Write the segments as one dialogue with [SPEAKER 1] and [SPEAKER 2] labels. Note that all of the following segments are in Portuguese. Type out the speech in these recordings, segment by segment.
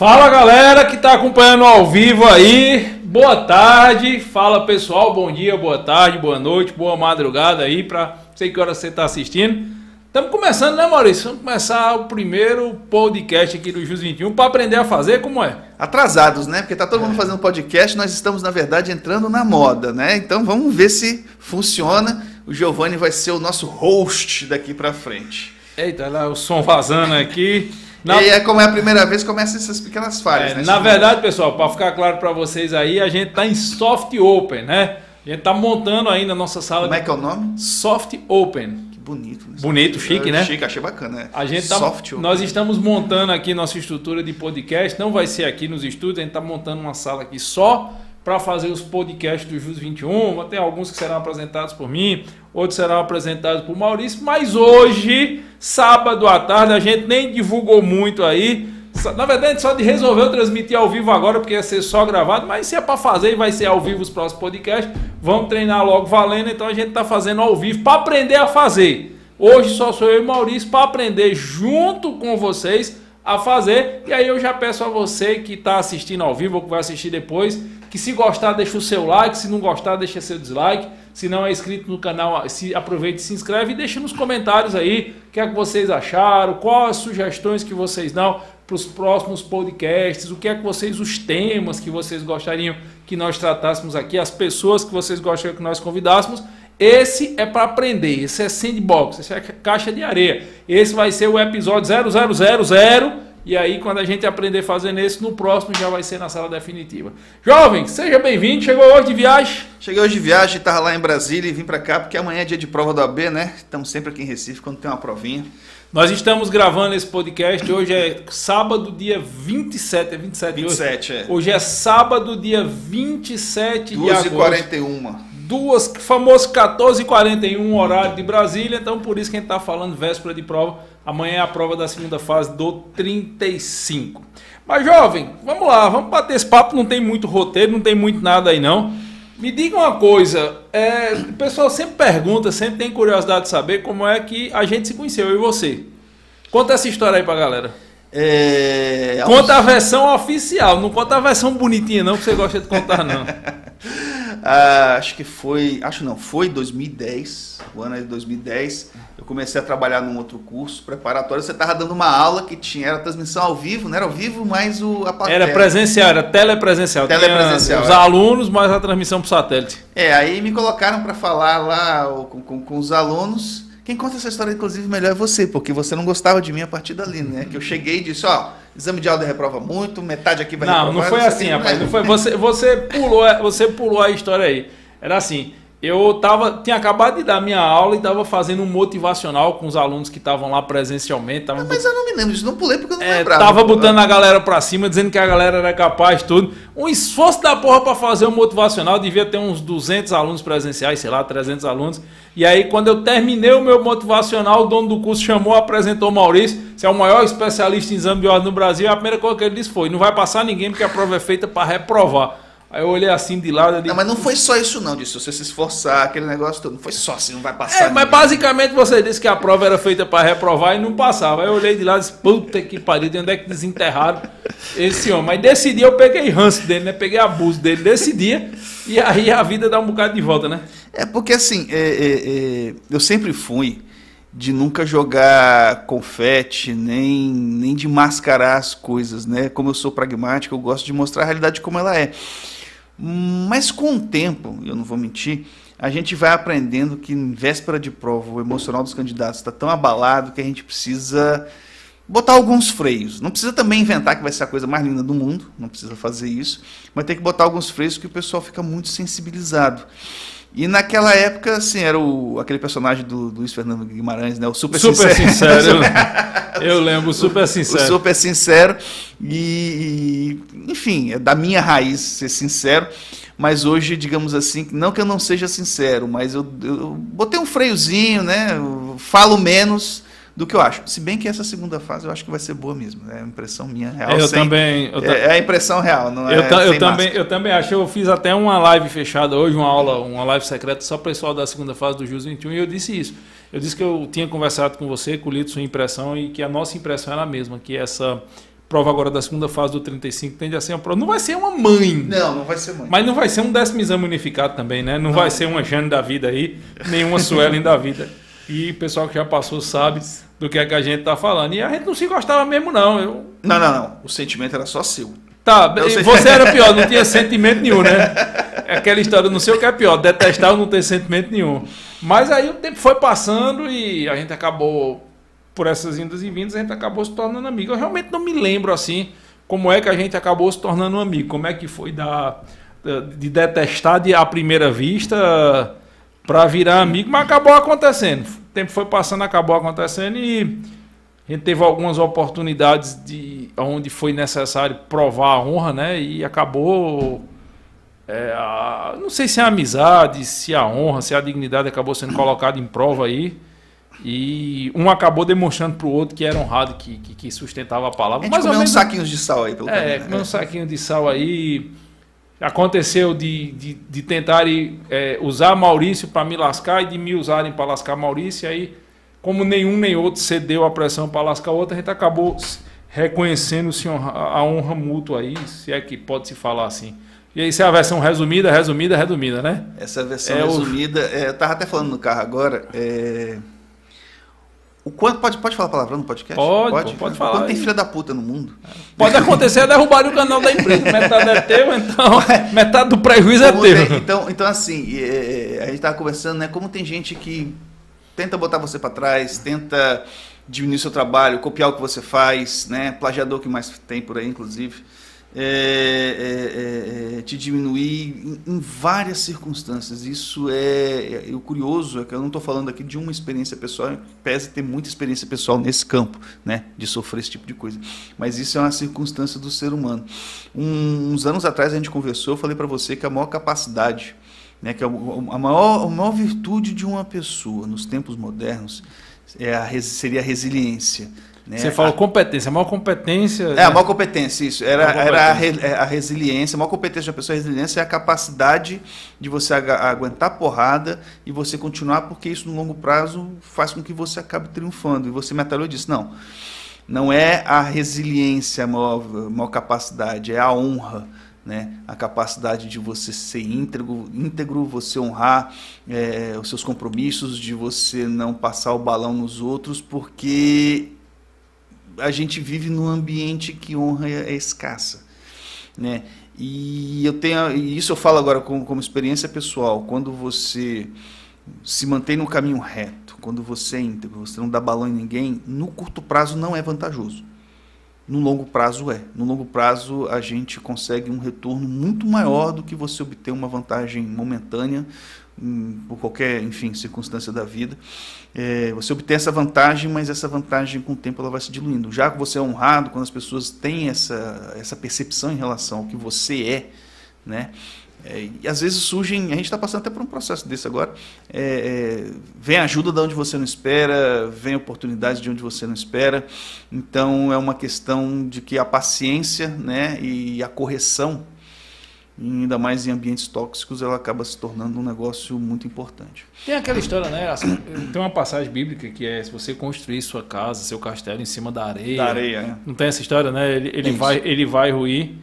[SPEAKER 1] Fala galera que está acompanhando ao vivo aí, boa tarde, fala pessoal, bom dia, boa tarde, boa noite, boa madrugada aí, para sei que hora você está assistindo. Estamos começando, né, Maurício? Vamos começar o primeiro podcast aqui do Jus 21 para aprender a fazer, como é?
[SPEAKER 2] Atrasados, né? Porque tá todo mundo fazendo podcast, nós estamos, na verdade, entrando na moda, né? Então vamos ver se funciona. O Giovanni vai ser o nosso host daqui para frente.
[SPEAKER 1] Eita, lá o som vazando aqui.
[SPEAKER 2] E como é a primeira vez, começam essas pequenas falhas, né?
[SPEAKER 1] Na verdade, pessoal, para ficar claro para vocês aí, a gente tá em Soft Open, né? A gente tá montando ainda a nossa sala.
[SPEAKER 2] Como é que é o nome?
[SPEAKER 1] Soft Open.
[SPEAKER 2] Que bonito. Né?
[SPEAKER 1] Bonito, chique, né?
[SPEAKER 2] Chique, achei bacana.
[SPEAKER 1] A gente tá, nós estamos montando aqui nossa estrutura de podcast, não vai ser aqui nos estúdios, a gente tá montando uma sala aqui só para fazer os podcasts do Jus 21. Vai ter alguns que serão apresentados por mim, outros serão apresentados por Maurício, mas hoje, sábado à tarde, a gente nem divulgou muito aí. Na verdade, a gente só resolveu transmitir ao vivo agora, porque ia ser só gravado, mas se é para fazer e vai ser ao vivo os próximos podcasts, vamos treinar logo valendo, então a gente está fazendo ao vivo para aprender a fazer. Hoje só sou eu e Maurício para aprender junto com vocês a fazer, e aí eu já peço a você que está assistindo ao vivo ou que vai assistir depois, que se gostar deixa o seu like, se não gostar deixa seu dislike, se não é inscrito no canal, aproveite e se inscreve e deixa nos comentários aí o que é que vocês acharam, quais as sugestões que vocês dão para os próximos podcasts, o que é que vocês, os temas que vocês gostariam que nós tratássemos aqui, as pessoas que vocês gostariam que nós convidássemos. Esse é para aprender, esse é sandbox, esse é caixa de areia, esse vai ser o episódio 0000, e aí quando a gente aprender fazendo esse, no próximo já vai ser na sala definitiva. Jovem, seja bem-vindo, chegou hoje de viagem?
[SPEAKER 2] Cheguei hoje de viagem, estava lá em Brasília e vim para cá, porque amanhã é dia de prova do AB, né? Estamos sempre aqui em Recife quando tem uma provinha.
[SPEAKER 1] Nós estamos gravando esse podcast, hoje é sábado, dia 27, é 27 de hoje?
[SPEAKER 2] 27, é.
[SPEAKER 1] Hoje é sábado, dia 27 de agosto.
[SPEAKER 2] 2h41.
[SPEAKER 1] Famoso 14h41 horário de Brasília, então por isso que a gente está falando véspera de prova. Amanhã é a prova da segunda fase do 35. Mas jovem, vamos lá, vamos bater esse papo, não tem muito roteiro, não tem muito nada aí não. Me diga uma coisa, o pessoal sempre pergunta, sempre tem curiosidade de saber como é que a gente se conheceu, eu e você. Conta essa história aí pra galera. Conta a versão oficial, não conta a versão bonitinha não, que você gosta de contar não.
[SPEAKER 2] Foi 2010, o ano é de 2010, eu comecei a trabalhar num outro curso preparatório, você estava dando uma aula que era transmissão ao vivo, não era ao vivo, mas a plateia.
[SPEAKER 1] Era presencial, era telepresencial.
[SPEAKER 2] Telepresencial.
[SPEAKER 1] Os alunos, mais a transmissão por satélite.
[SPEAKER 2] Aí me colocaram para falar lá com os alunos. Quem conta essa história, inclusive, melhor é você, porque você não gostava de mim a partir dali, né? Que eu cheguei e disse, exame de ordem reprova muito, metade aqui vai reprovar.
[SPEAKER 1] Não foi assim, rapaz. Não foi. Você pulou a história aí. Era assim, eu tinha acabado de dar minha aula e estava fazendo um motivacional com os alunos que estavam lá presencialmente.
[SPEAKER 2] Mas eu não me lembro disso, não pulei porque eu não lembrava.
[SPEAKER 1] Tava botando a galera pra cima, dizendo que a galera era capaz, tudo. Um esforço da porra pra fazer um motivacional, devia ter uns 200 alunos presenciais, sei lá, 300 alunos. E aí, quando eu terminei o meu motivacional, o dono do curso chamou, apresentou o Maurício, você é o maior especialista em exame de ordem no Brasil, e a primeira coisa que ele disse foi, não vai passar ninguém porque a prova é feita para reprovar. Aí eu olhei assim de lado e disse,
[SPEAKER 2] não, mas não foi só isso não, disse, você se esforçar, aquele negócio todo, não foi só assim, não vai passar ninguém.
[SPEAKER 1] Mas basicamente você disse que a prova era feita para reprovar e não passava. Aí eu olhei de lado e disse, puta que pariu, de onde é que desenterraram esse homem? Mas desse dia eu peguei ranço dele, né? Peguei abuso dele desse dia, e aí a vida dá um bocado de volta, né?
[SPEAKER 2] Porque assim, eu sempre fui de nunca jogar confete, nem de mascarar as coisas, né? Como eu sou pragmático, eu gosto de mostrar a realidade como ela é. Mas com o tempo, eu não vou mentir, a gente vai aprendendo que em véspera de prova o emocional dos candidatos está tão abalado que a gente precisa botar alguns freios. Não precisa também inventar que vai ser a coisa mais linda do mundo, não precisa fazer isso, mas tem que botar alguns freios que o pessoal fica muito sensibilizado. E naquela época, assim, era aquele personagem do Luiz Fernando Guimarães, né? O Super
[SPEAKER 1] Sincero. Eu lembro, o Super Sincero.
[SPEAKER 2] O Super Sincero. Enfim, é da minha raiz ser sincero. Mas hoje, digamos assim, não que eu não seja sincero, mas eu botei um freiozinho, né? Eu falo menos do que eu acho. Se bem que essa segunda fase eu acho que vai ser boa mesmo. É a impressão minha real. É a impressão real, não é?
[SPEAKER 1] Eu também acho. Eu fiz até uma live fechada hoje, uma live secreta só para o pessoal da segunda fase do Jus 21, e eu disse isso. Eu disse que eu tinha conversado com você, colhido sua impressão e que a nossa impressão era a mesma, que essa prova agora da segunda fase do 35 tende a ser uma prova. Não vai ser uma mãe.
[SPEAKER 2] Não vai ser mãe.
[SPEAKER 1] Mas não vai ser um 10º exame unificado também, né? Não vai ser uma Jane da vida aí, nenhuma Suelen da vida. E o pessoal que já passou sabe do que é que a gente tá falando. E a gente não se gostava mesmo, não.
[SPEAKER 2] Não. O sentimento era só seu.
[SPEAKER 1] Tá, você era pior, não tinha sentimento nenhum, né? É aquela história, não sei o que é pior, detestar ou não ter sentimento nenhum. Mas aí o tempo foi passando e a gente acabou, por essas indas e vindas, a gente acabou se tornando amigo. Eu realmente não me lembro, assim, como é que a gente acabou se tornando um amigo. Como é que foi de detestar à primeira vista para virar amigo, mas acabou acontecendo. O tempo foi passando, acabou acontecendo e a gente teve algumas oportunidades onde foi necessário provar a honra, né? E acabou... não sei se a amizade, se a honra, se a dignidade acabou sendo colocada em prova aí. E um acabou demonstrando para o outro que era honrado, que sustentava a palavra.
[SPEAKER 2] A gente comeu uns saquinhos de sal aí pelo caminho.
[SPEAKER 1] Comeu uns saquinhos de sal aí. Aconteceu de tentarem usar Maurício para me lascar e de me usarem para lascar Maurício. E aí, como nenhum nem outro cedeu a pressão para lascar o outro, a gente acabou reconhecendo-se a honra mútua aí, se é que pode se falar assim. E aí, isso é a versão resumida, né?
[SPEAKER 2] Essa versão resumida, eu estava até falando no carro agora, o quanto pode falar palavrão no podcast?
[SPEAKER 1] Pode falar.
[SPEAKER 2] Quanto tem filha da puta no mundo?
[SPEAKER 1] Pode acontecer derrubar o canal da empresa. Metade é teu, então metade do prejuízo é teu.
[SPEAKER 2] Então assim, a gente estava conversando, né? Como tem gente que tenta botar você para trás, tenta diminuir seu trabalho, copiar o que você faz, né? Plagiador que mais tem por aí, inclusive. Te diminuir em várias circunstâncias. Isso o curioso é que eu não estou falando aqui de uma experiência pessoal, pese ter muita experiência pessoal nesse campo, né, de sofrer esse tipo de coisa, mas isso é uma circunstância do ser humano. Uns anos atrás a gente conversou, eu falei para você que a maior capacidade, né, que a maior virtude de uma pessoa nos tempos modernos seria a resiliência. Né?
[SPEAKER 1] Você falou competência, a maior competência...
[SPEAKER 2] a maior competência, isso. Era a resiliência, a maior competência de uma pessoa, a resiliência é a capacidade de você aguentar porrada e você continuar, porque isso no longo prazo faz com que você acabe triunfando. E você me atalhou disso. Não é a resiliência a maior capacidade, é a honra. Né? A capacidade de você ser íntegro, você honrar os seus compromissos, de você não passar o balão nos outros, porque... a gente vive num ambiente que honra é escassa, né? E isso eu falo agora como experiência pessoal. Quando você se mantém no caminho reto, quando você é íntegro, você não dá balão em ninguém, no curto prazo não é vantajoso. No longo prazo é. No longo prazo a gente consegue um retorno muito maior do que você obter uma vantagem momentânea por qualquer, circunstância da vida. Você obtém essa vantagem, mas essa vantagem com o tempo ela vai se diluindo. Já que você é honrado, quando as pessoas têm essa percepção em relação ao que você é, né? E às vezes surgem, a gente está passando até por um processo desse agora, vem ajuda de onde você não espera, vem oportunidades de onde você não espera. Então é uma questão de que a paciência, né, e a correção, ainda mais em ambientes tóxicos, ela acaba se tornando um negócio muito importante.
[SPEAKER 1] Tem aquela história, né? Tem uma passagem bíblica que é: se você construir sua casa, seu castelo em cima da areia.
[SPEAKER 2] Da areia,
[SPEAKER 1] Não tem essa história, né? Ele vai ruir.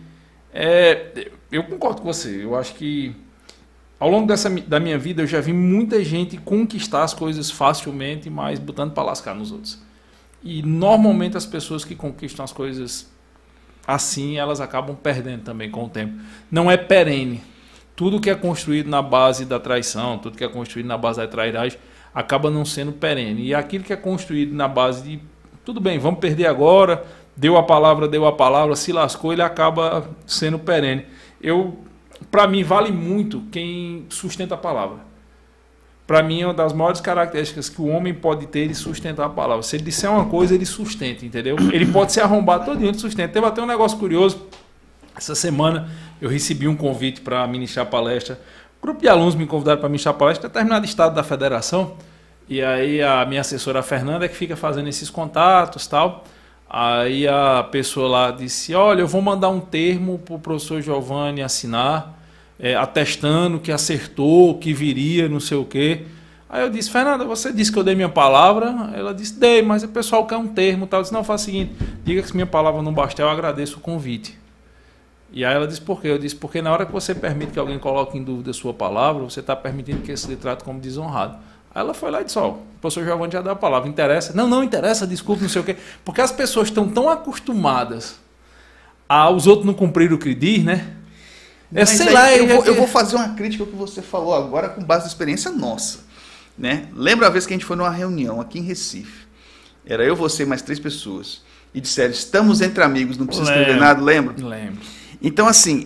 [SPEAKER 1] Eu concordo com você. Eu acho que ao longo da minha vida eu já vi muita gente conquistar as coisas facilmente, mas botando para lascar nos outros. E normalmente as pessoas que conquistam as coisas assim, elas acabam perdendo também com o tempo. Não é perene. Tudo que é construído na base da traição, tudo que é construído na base da trairagem, acaba não sendo perene. E aquilo que é construído na base de, tudo bem, vamos perder agora, deu a palavra, se lascou, ele acaba sendo perene. Para mim, vale muito quem sustenta a palavra. Para mim, é uma das maiores características que o homem pode ter de sustentar a palavra. Se ele disser uma coisa, ele sustenta, entendeu? Ele pode se arrombar todinho, ele sustenta. Teve até um negócio curioso. Essa semana, eu recebi um convite para ministrar palestra. Um grupo de alunos me convidaram para ministrar palestra em determinado estado da federação. E aí, a minha assessora, a Fernanda, é que fica fazendo esses contatos e tal. Aí, a pessoa lá disse: olha, eu vou mandar um termo para o professor Giovanni assinar, atestando que acertou, que viria, não sei o quê. Aí eu disse, Fernanda, você disse que eu dei minha palavra? Ela disse, dei, mas o pessoal quer um termo. Tal. Eu disse, não, faz o seguinte, diga que se minha palavra não bastar, eu agradeço o convite. E aí ela disse, por quê? Eu disse, porque na hora que você permite que alguém coloque em dúvida a sua palavra, você está permitindo que esse lhe trate como desonrado. Aí ela foi lá e disse, ó, o professor Giovanni já deu a palavra, interessa? Não interessa, desculpe, não sei o quê. Porque as pessoas estão tão acostumadas aos outros não cumprir o que diz, né?
[SPEAKER 2] Sei lá, eu vou fazer uma crítica ao que você falou agora com base na experiência nossa. Né? Lembra a vez que a gente foi numa reunião aqui em Recife? Era eu, você e mais 3 pessoas. E disseram, estamos entre amigos, não precisa escrever nada, lembra?
[SPEAKER 1] Lembro.
[SPEAKER 2] Então, assim,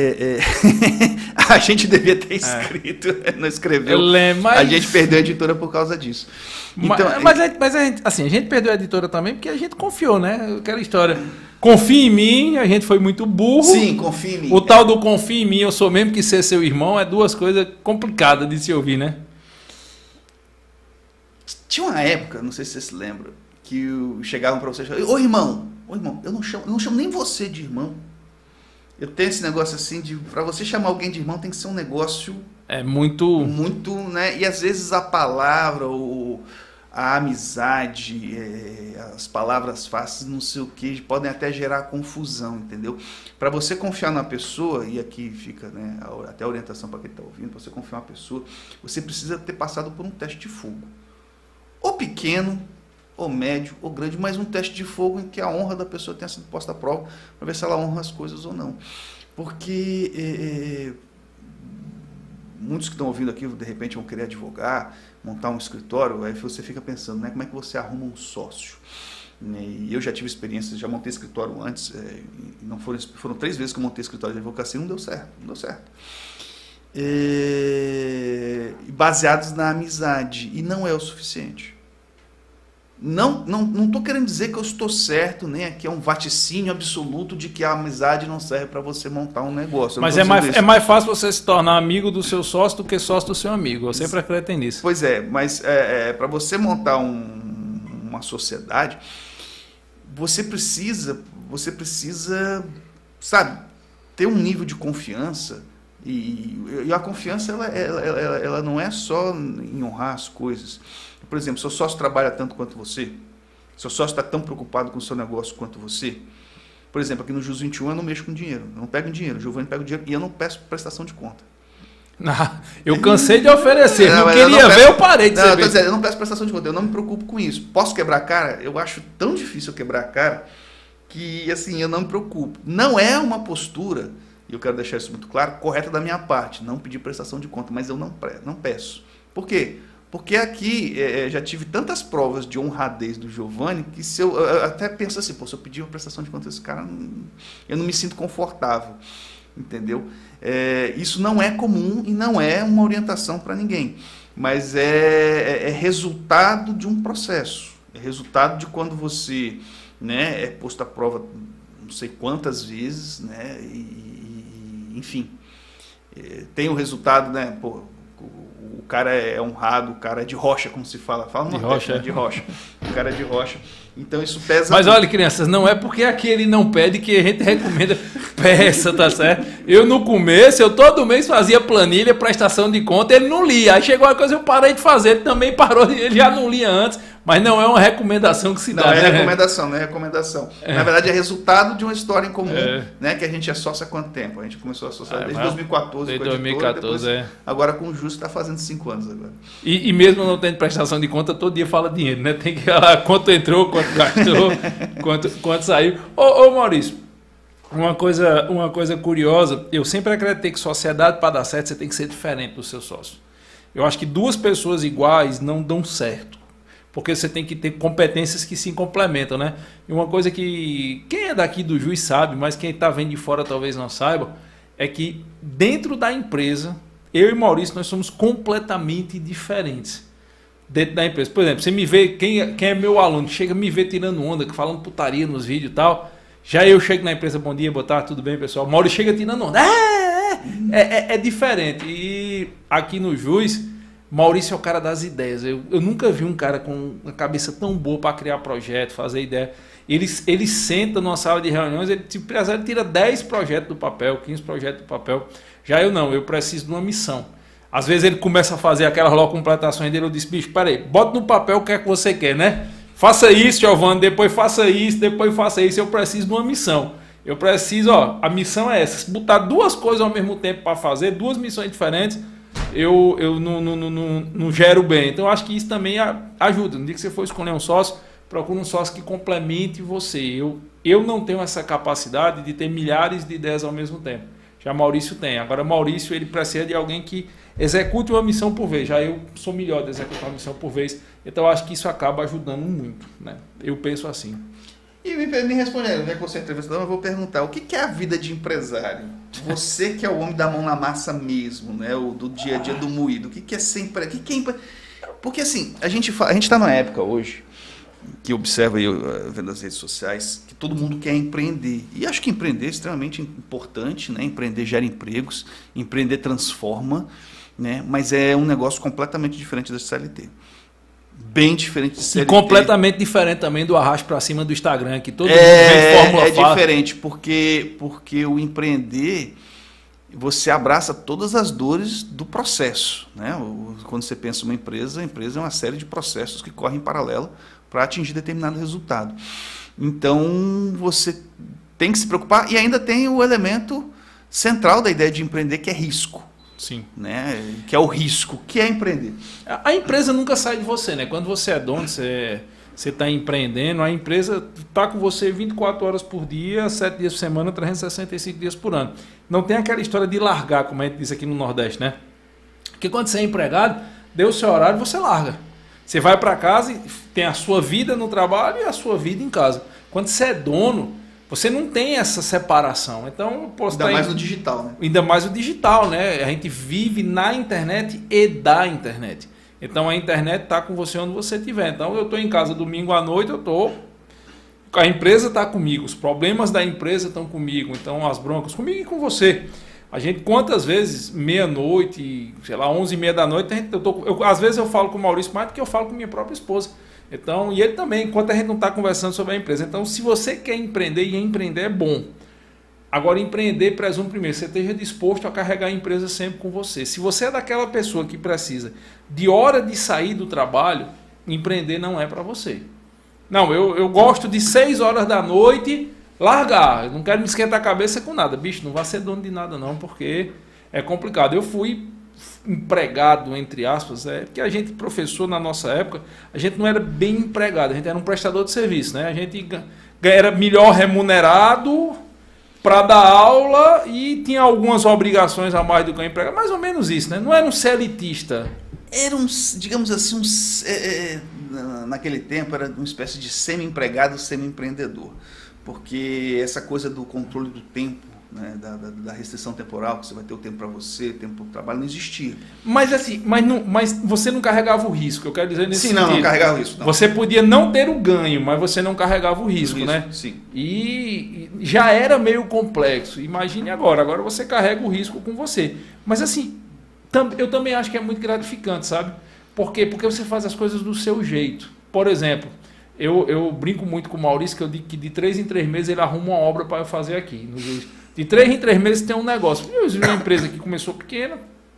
[SPEAKER 2] a gente devia ter escrito, não escreveu.
[SPEAKER 1] Eu lembro, mas...
[SPEAKER 2] A gente perdeu a editora por causa disso.
[SPEAKER 1] Então, mas a gente perdeu a editora também porque a gente confiou, né? Aquela história... Confia em mim, a gente foi muito burro.
[SPEAKER 2] Sim, confia em mim.
[SPEAKER 1] O tal do confia em mim, eu sou mesmo que ser seu irmão, é duas coisas complicadas de se ouvir, né?
[SPEAKER 2] Tinha uma época, não sei se você se lembra, que chegavam para você e falavam, ô irmão, eu não chamo nem você de irmão. Eu tenho esse negócio assim de, para você chamar alguém de irmão tem que ser um negócio... muito, né? E às vezes a palavra, a amizade, as palavras fáceis, não sei o que, podem até gerar confusão, entendeu? Para você confiar na pessoa, e aqui fica, né, até a orientação para quem está ouvindo, para você confiar na pessoa, você precisa ter passado por um teste de fogo. Ou pequeno, ou médio, ou grande, mas um teste de fogo em que a honra da pessoa tenha sido posta à prova para ver se ela honra as coisas ou não. Porque muitos que estão ouvindo aqui, de repente, vão querer advogar, montar um escritório, aí você fica pensando, né, como é que você arruma um sócio? E eu já tive experiências, já montei escritório antes, não foram 3 vezes que eu montei escritório de advocacia e não deu certo. Baseados na amizade, e não é o suficiente. Não estou querendo dizer que eu estou certo, nem aqui é um vaticínio absoluto de que a amizade não serve para você montar um negócio.
[SPEAKER 1] Mas é mais fácil você se tornar amigo do seu sócio do que sócio do seu amigo. Eu sempre acredito nisso.
[SPEAKER 2] Pois é, mas para você montar uma sociedade, você precisa, sabe, ter um nível de confiança. E a confiança ela não é só em honrar as coisas. Por exemplo, seu sócio trabalha tanto quanto você, seu sócio está tão preocupado com o seu negócio quanto você. Por exemplo, aqui no Jus 21 eu não mexo com dinheiro, eu não pego dinheiro, o Giovanni pega o dinheiro e eu não peço prestação de conta.
[SPEAKER 1] Eu cansei de oferecer, não queria ver, eu parei de ser.
[SPEAKER 2] Eu não peço prestação de conta, eu não me preocupo com isso. Posso quebrar a cara? Eu acho tão difícil eu quebrar a cara que assim, eu não me preocupo. Não é uma postura, e eu quero deixar isso muito claro, correta da minha parte, não pedir prestação de conta, mas eu não peço. Por quê? Porque aqui já tive tantas provas de honradez do Giovanni que se eu até penso assim, se eu pedir uma prestação de conta desse cara, eu não me sinto confortável, entendeu? Isso não é comum e não é uma orientação para ninguém, mas é resultado de um processo, é resultado de quando você, né, é posto à prova não sei quantas vezes, né, enfim, tem o resultado, né, pô, o cara é honrado, o cara é de rocha, como se fala. Fala de rocha, né? De rocha. O cara é de rocha. Então isso pesa.
[SPEAKER 1] Mas olha, crianças, não é porque aqui ele não pede que a gente recomenda peça, tá certo? Eu no começo, eu todo mês fazia planilha, prestação de conta, ele não lia. Aí chegou uma coisa, eu parei de fazer, ele também parou, ele já não lia antes. Mas não é uma recomendação que se dá.
[SPEAKER 2] Não é recomendação, não é recomendação. Na verdade, é resultado de uma história em comum, né? Que a gente associa há quanto tempo? A gente começou a associar desde 2014.
[SPEAKER 1] Desde 2014, depois,
[SPEAKER 2] agora com o Justo está fazendo 5 anos agora.
[SPEAKER 1] E mesmo não tendo prestação de conta, todo dia fala dinheiro, né? Tem que falar quanto entrou, quanto gastou, quanto saiu. Ô Maurício, uma coisa curiosa, eu sempre acreditei que sociedade, para dar certo, você tem que ser diferente do seu sócio. Eu acho que 2 pessoas iguais não dão certo. Porque você tem que ter competências que se complementam, né? E uma coisa que quem é daqui do Juiz sabe, mas quem está vendo de fora talvez não saiba, é que dentro da empresa, eu e Maurício, nós somos completamente diferentes. Dentro da empresa. Por exemplo, você me vê, quem é meu aluno, chega me ver tirando onda, falando putaria nos vídeos e tal, já eu chego na empresa, bom dia, boa tarde, tudo bem, pessoal? Maurício chega tirando onda. É diferente. E aqui no Juiz... Maurício é o cara das ideias. Eu nunca vi um cara com uma cabeça tão boa para criar projeto, fazer ideia. Ele senta numa sala de reuniões, ele tira 10 projetos do papel, 15 projetos do papel. Já eu não, eu preciso de uma missão. Às vezes ele começa a fazer aquelas logo completações dele, eu disse, bicho, peraí, bota no papel o que é que você quer, né? Faça isso, Giovanni, depois faça isso, eu preciso de uma missão. Eu preciso, a missão é essa, se botar duas coisas ao mesmo tempo para fazer, duas missões diferentes, eu não gero bem. Então eu acho que isso também ajuda. No dia que você for escolher um sócio, procure um sócio que complemente você. Eu não tenho essa capacidade de ter milhares de ideias ao mesmo tempo. Já Maurício tem. Agora Maurício ele precisa de alguém que execute uma missão por vez. Já eu sou melhor de executar uma missão por vez. Então eu acho que isso acaba ajudando muito, né? Eu penso assim.
[SPEAKER 2] E me respondendo, já que você é entrevistador, eu vou perguntar, o que é a vida de empresário? Você que é o homem da mão na massa mesmo, né? O do dia a dia do moído. O que é sempre... Porque assim, a gente está numa época hoje que observa aí, vendo as redes sociais, que todo mundo quer empreender. E acho que empreender é extremamente importante, né? Empreender gera empregos, empreender transforma, né? Mas é um negócio completamente diferente da CLT. Bem diferente de CLT.
[SPEAKER 1] E completamente diferente também do arrasto para cima do Instagram, que todo mundo vem fórmula
[SPEAKER 2] fácil. É diferente, porque o empreender, você abraça todas as dores do processo, né? Quando você pensa uma empresa, a empresa é uma série de processos que correm em paralelo para atingir determinado resultado. Então, você tem que se preocupar, e ainda tem o elemento central da ideia de empreender, que é risco.
[SPEAKER 1] Sim.
[SPEAKER 2] Né? Que é o risco, que é empreender.
[SPEAKER 1] A empresa nunca sai de você, né? Quando você é dono, você está empreendendo, a empresa está com você 24 horas por dia, 7 dias por semana, 365 dias por ano. Não tem aquela história de largar, como a gente diz aqui no Nordeste, né? Porque quando você é empregado, deu o seu horário, você larga. Você vai para casa e tem a sua vida no trabalho e a sua vida em casa. Quando você é dono, você não tem essa separação. Então, eu posso
[SPEAKER 2] ainda mais no digital, né?
[SPEAKER 1] Ainda mais o digital, né? A gente vive na internet e da internet. Então, a internet está com você onde você estiver. Então, eu estou em casa domingo à noite, a empresa está comigo, os problemas da empresa estão comigo, então as broncas comigo e com você. A gente, quantas vezes, meia-noite, sei lá, 11h30 da noite, às vezes eu falo com o Maurício mais do que eu falo com minha própria esposa. Então, e ele também, enquanto a gente não está conversando sobre a empresa. Então, se você quer empreender, e empreender é bom. Agora, empreender presume primeiro, você esteja disposto a carregar a empresa sempre com você. Se você é daquela pessoa que precisa de hora de sair do trabalho, empreender não é para você. Não, eu gosto de 6 horas da noite largar. Eu não quero me esquentar a cabeça com nada. Bicho, não vai ser dono de nada não, porque é complicado. Eu fui empregado, entre aspas, porque a gente, professor, na nossa época, a gente não era bem empregado, a gente era um prestador de serviço, né? A gente era melhor remunerado para dar aula e tinha algumas obrigações a mais do que um empregado, mais ou menos isso, né? Não era um CLTista.
[SPEAKER 2] Era digamos assim, naquele tempo era uma espécie de semi-empregado, semi-empreendedor, porque essa coisa do controle do tempo, né, da restrição temporal, que você vai ter o tempo para você, tempo para o trabalho, não existia.
[SPEAKER 1] Mas assim, mas você não carregava o risco, eu quero dizer nesse sentido.
[SPEAKER 2] Sim, não carregava o risco. Não.
[SPEAKER 1] Você podia não ter o ganho, mas você não carregava o risco, né?
[SPEAKER 2] Sim.
[SPEAKER 1] E já era meio complexo. Imagine agora você carrega o risco com você. Mas assim, eu também acho que é muito gratificante, sabe? Por quê? Porque você faz as coisas do seu jeito. Por exemplo, eu brinco muito com o Maurício, que eu digo que de 3 em 3 meses ele arruma uma obra para eu fazer aqui. De 3 em 3 meses tem um negócio. Eu vi uma empresa que começou pequena,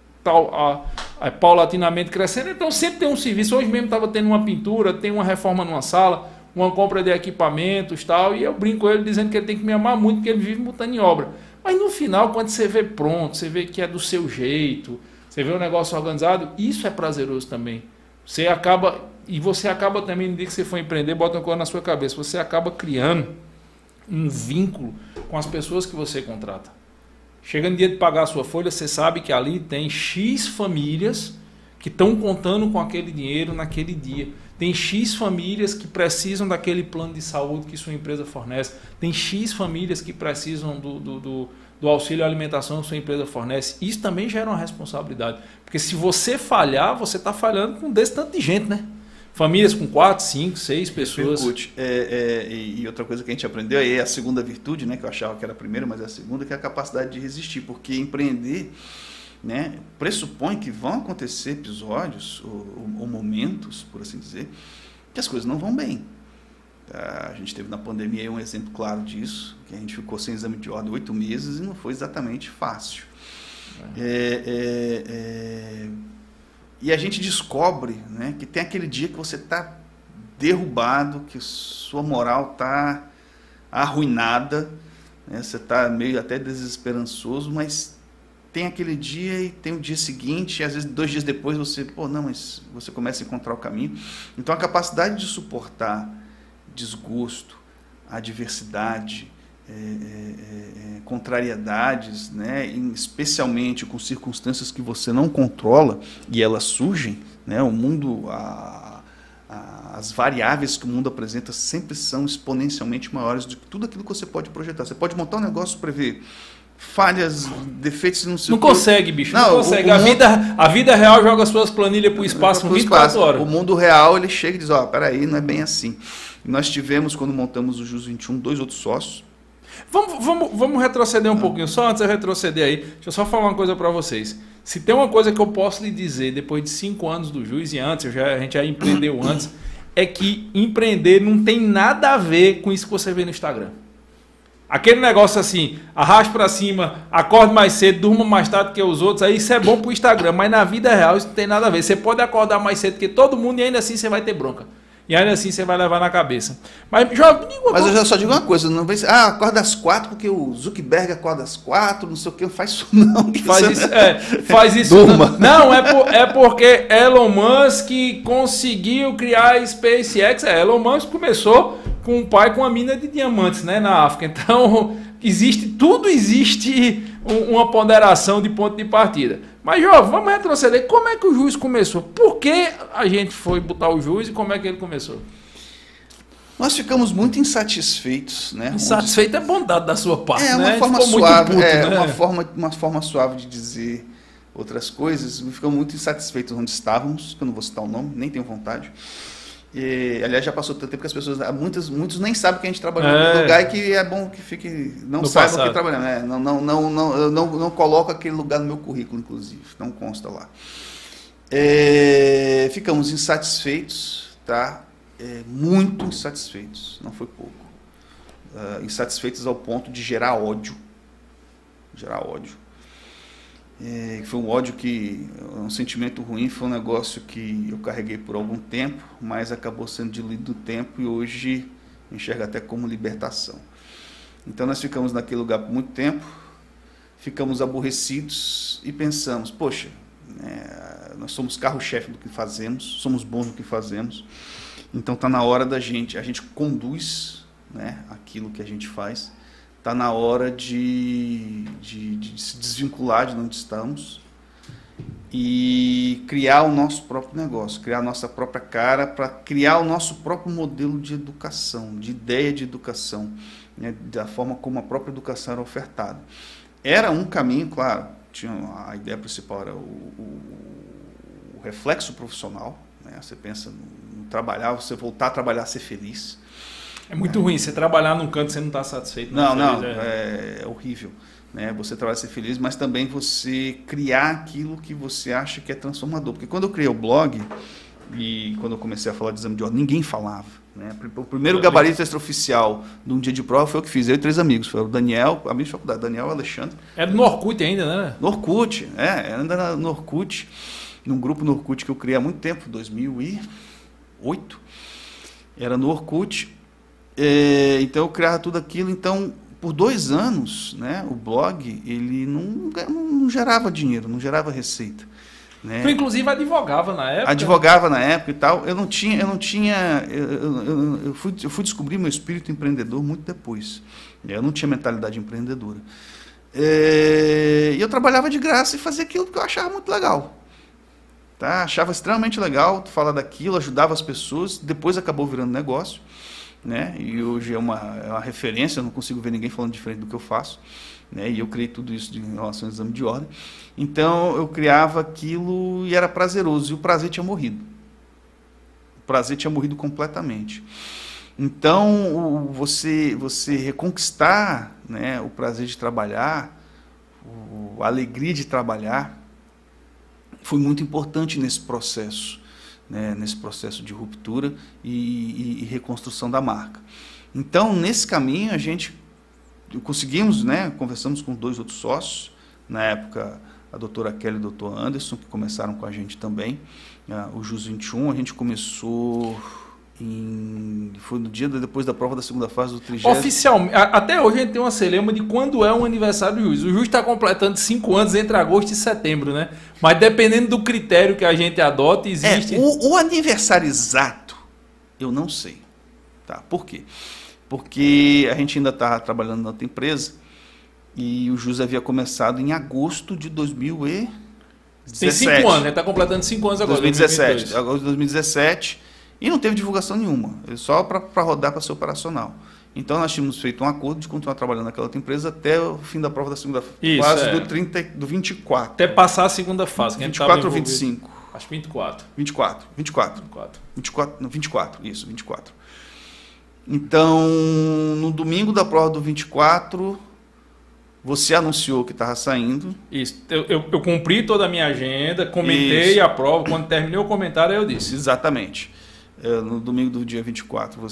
[SPEAKER 1] paulatinamente crescendo, então sempre tem um serviço. Hoje mesmo estava tendo uma pintura, tem uma reforma numa sala, uma compra de equipamentos, tal, e eu brinco com ele dizendo que ele tem que me amar muito, porque ele vive botando em obra. Mas no final, quando você vê pronto, você vê que é do seu jeito, você vê o negócio organizado, isso é prazeroso também. Você acaba também, no dia que você for empreender, bota uma coisa na sua cabeça, você acaba criando um vínculo com as pessoas que você contrata. Chega no dia de pagar a sua folha, você sabe que ali tem X famílias que estão contando com aquele dinheiro naquele dia. Tem X famílias que precisam daquele plano de saúde que sua empresa fornece. Tem X famílias que precisam do auxílio à alimentação que sua empresa fornece. Isso também gera uma responsabilidade. Porque se você falhar, você está falhando com desse tanto de gente, né? Famílias com 4, 5, 6 pessoas.
[SPEAKER 2] E outra coisa que a gente aprendeu é a segunda virtude, né, que eu achava que era a primeira, mas é a segunda, que é a capacidade de resistir. Porque empreender, né, pressupõe que vão acontecer episódios ou momentos, por assim dizer, que as coisas não vão bem. A gente teve na pandemia um exemplo claro disso, que a gente ficou sem exame de ordem 8 meses e não foi exatamente fácil. E a gente descobre, né, que tem aquele dia que você está derrubado, que sua moral está arruinada, né, você está meio até desesperançoso, mas tem aquele dia e tem o dia seguinte, e às vezes 2 dias depois você, mas você começa a encontrar o caminho. Então a capacidade de suportar desgosto, adversidade, contrariedades, né, especialmente com circunstâncias que você não controla e elas surgem, né, o mundo, as variáveis que o mundo apresenta sempre são exponencialmente maiores do que tudo aquilo que você pode projetar. Você pode montar um negócio, prever falhas, defeitos,
[SPEAKER 1] não consegue, bicho, não consegue. A vida real joga suas planilhas para o espaço por 24 horas.
[SPEAKER 2] O mundo real, ele chega e diz, peraí, não é bem assim. E nós tivemos, quando montamos o JUS 21, 2 outros sócios.
[SPEAKER 1] Vamos retroceder um pouquinho, só antes de retroceder aí, deixa eu só falar uma coisa para vocês. Se tem uma coisa que eu posso lhe dizer, depois de 5 anos do JUS e antes, a gente já empreendeu antes, é que empreender não tem nada a ver com isso que você vê no Instagram. Aquele negócio assim, arraste para cima, acorde mais cedo, durma mais tarde que os outros, aí isso é bom pro Instagram, mas na vida real isso não tem nada a ver. Você pode acordar mais cedo que todo mundo e ainda assim você vai ter bronca. E ainda assim você vai levar na cabeça. Mas eu já só digo uma coisa, não vem acorda às 4 porque o Zuckerberg acorda às 4, não sei o que, não faz isso não. Faz isso não, é porque Elon Musk conseguiu criar a SpaceX. Elon Musk começou com um pai com uma mina de diamantes, né, na África. Então, existe uma ponderação de ponto de partida. Mas, João, vamos retroceder. Como é que o JUS começou? Por que a gente foi botar o JUS e como é que ele começou?
[SPEAKER 2] Nós ficamos muito insatisfeitos, né?
[SPEAKER 1] Insatisfeito é bondade da sua parte, né?
[SPEAKER 2] Uma forma suave, uma forma suave de dizer outras coisas. Ficamos muito insatisfeitos onde estávamos, que eu não vou citar o nome, nem tenho vontade. Aliás, já passou tanto tempo que as pessoas, muitos nem sabem que a gente trabalhou no lugar e que é bom que fique, não saibam que trabalhamos. Não coloco aquele lugar no meu currículo, inclusive, não consta lá. Ficamos insatisfeitos, tá? Muito insatisfeitos, não foi pouco. Insatisfeitos ao ponto de gerar ódio. Foi um ódio um sentimento ruim, foi um negócio que eu carreguei por algum tempo, mas acabou sendo diluído do tempo e hoje enxerga até como libertação. Então nós ficamos naquele lugar por muito tempo, ficamos aborrecidos e pensamos, poxa, nós somos carro-chefe do que fazemos, somos bons no que fazemos, então está na hora a gente conduz, né, aquilo que a gente faz. Está na hora de se desvincular de onde estamos e criar o nosso próprio negócio, criar a nossa própria cara, para criar o nosso próprio modelo de educação, de ideia de educação, né, da forma como a própria educação era ofertada. Era um caminho, claro, a ideia principal era o reflexo profissional, né, você pensa no trabalhar, você voltar a trabalhar, ser feliz.
[SPEAKER 1] É muito ruim, você trabalhar num canto e você não está satisfeito.
[SPEAKER 2] É horrível, né? Você trabalhar ser feliz, mas também você criar aquilo que você acha que é transformador. Porque quando eu criei o blog, e quando eu comecei a falar de exame de ordem, ninguém falava. Né? O primeiro gabarito extraoficial de um dia de prova foi eu que fiz, eu e 3 amigos. Foi o Daniel, amigo de faculdade, Daniel e Alexandre.
[SPEAKER 1] Era no Orkut ainda, né?
[SPEAKER 2] No Orkut, ainda no Orkut, num grupo no Orkut que eu criei há muito tempo, 2008. Era no Orkut. Então eu criava tudo aquilo. Então, por 2 anos, né, o blog ele não gerava dinheiro, não gerava receita. Né?
[SPEAKER 1] Tu, inclusive, advogava na época?
[SPEAKER 2] Advogava na época e tal. Eu fui descobrir meu espírito empreendedor muito depois. Eu não tinha mentalidade empreendedora. E eu trabalhava de graça e fazia aquilo que eu achava muito legal. Tá? Achava extremamente legal falar daquilo, ajudava as pessoas. Depois acabou virando negócio. Né? E hoje é uma referência, eu não consigo ver ninguém falando diferente do que eu faço, né? E eu criei tudo isso em relação ao exame de ordem. Então eu criava aquilo e era prazeroso, e o prazer tinha morrido. O prazer tinha morrido completamente. Então você reconquistar, né, o prazer de trabalhar, a alegria de trabalhar, foi muito importante nesse processo. Né, nesse processo de ruptura e reconstrução da marca. Então, nesse caminho, conseguimos, né, conversamos com 2 outros sócios, na época a doutora Kelly e o doutor Anderson, que começaram com a gente também. O JUS 21, a gente começou... Foi no dia depois da prova da segunda fase do 30º.
[SPEAKER 1] Oficialmente, até hoje a gente tem uma celeuma de quando é o aniversário do JUS. O JUS está completando 5 anos entre agosto e setembro, né? Mas dependendo do critério que a gente adota, existe...
[SPEAKER 2] O aniversário exato, eu não sei. Tá? Por quê? Porque a gente ainda está trabalhando na outra empresa e o JUS havia começado em agosto de 2017.
[SPEAKER 1] Tem 5 anos, né? Está completando 5 anos agora.
[SPEAKER 2] 2017. Agosto de 2017. E não teve divulgação nenhuma, só para rodar, para ser operacional. Então, nós tínhamos feito um acordo de continuar trabalhando naquela outra empresa até o fim da prova da segunda fase do 24.
[SPEAKER 1] Até passar a segunda fase.
[SPEAKER 2] 24 ou 25?
[SPEAKER 1] Acho que 24.
[SPEAKER 2] 24. 24, isso, 24. Então, no domingo da prova do 24, você anunciou que estava saindo.
[SPEAKER 1] Isso, eu cumpri toda a minha agenda, comentei a prova, quando terminei o comentário, eu disse.
[SPEAKER 2] Exatamente. No domingo do dia 24,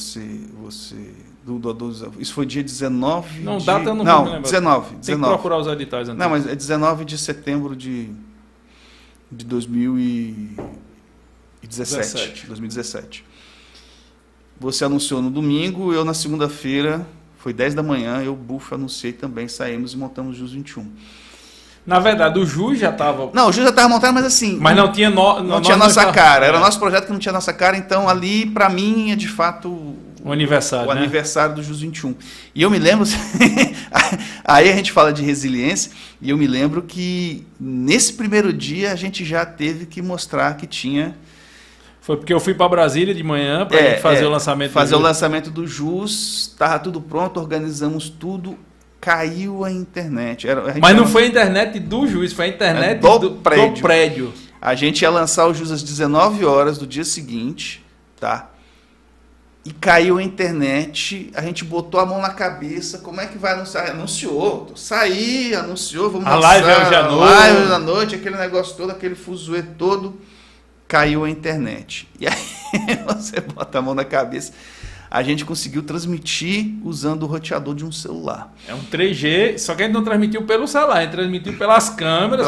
[SPEAKER 2] isso foi dia 19
[SPEAKER 1] Não, data eu não
[SPEAKER 2] vou
[SPEAKER 1] me lembrar.
[SPEAKER 2] 19.
[SPEAKER 1] Tem que procurar os editais antigos.
[SPEAKER 2] Não, mas é 19 de setembro de 2017. Você anunciou no domingo, eu na segunda-feira, foi 10 da manhã, eu anunciei também, saímos e montamos o JUS 21.
[SPEAKER 1] Na verdade, o JUS já estava...
[SPEAKER 2] Não, o JUS já estava montado, mas assim...
[SPEAKER 1] Mas não tinha...
[SPEAKER 2] Não tinha nossa cara. Era o nosso projeto que não tinha nossa cara, então ali, para mim, é de fato...
[SPEAKER 1] O aniversário, né?
[SPEAKER 2] Aniversário do JUS 21. E eu me lembro... Aí a gente fala de resiliência, e eu me lembro que nesse primeiro dia a gente já teve que mostrar que tinha...
[SPEAKER 1] Foi porque eu fui para Brasília de manhã para gente fazer o lançamento
[SPEAKER 2] do JUS. Fazer o lançamento do JUS, estava tudo pronto, organizamos tudo... Caiu a internet.
[SPEAKER 1] Mas não foi a internet do JUS, foi a internet do prédio.
[SPEAKER 2] A gente ia lançar o JUS às 19 horas do dia seguinte, tá? E caiu a internet, a gente botou a mão na cabeça, como é que vai anunciar? Anunciou, vamos lançar.
[SPEAKER 1] Live hoje à noite.
[SPEAKER 2] Live à noite, aquele negócio todo, aquele fuzuê todo, caiu a internet. E aí você bota a mão na cabeça... A gente conseguiu transmitir usando o roteador de um celular.
[SPEAKER 1] É um 3G, só que a gente não transmitiu pelo celular, a gente transmitiu pelas câmeras,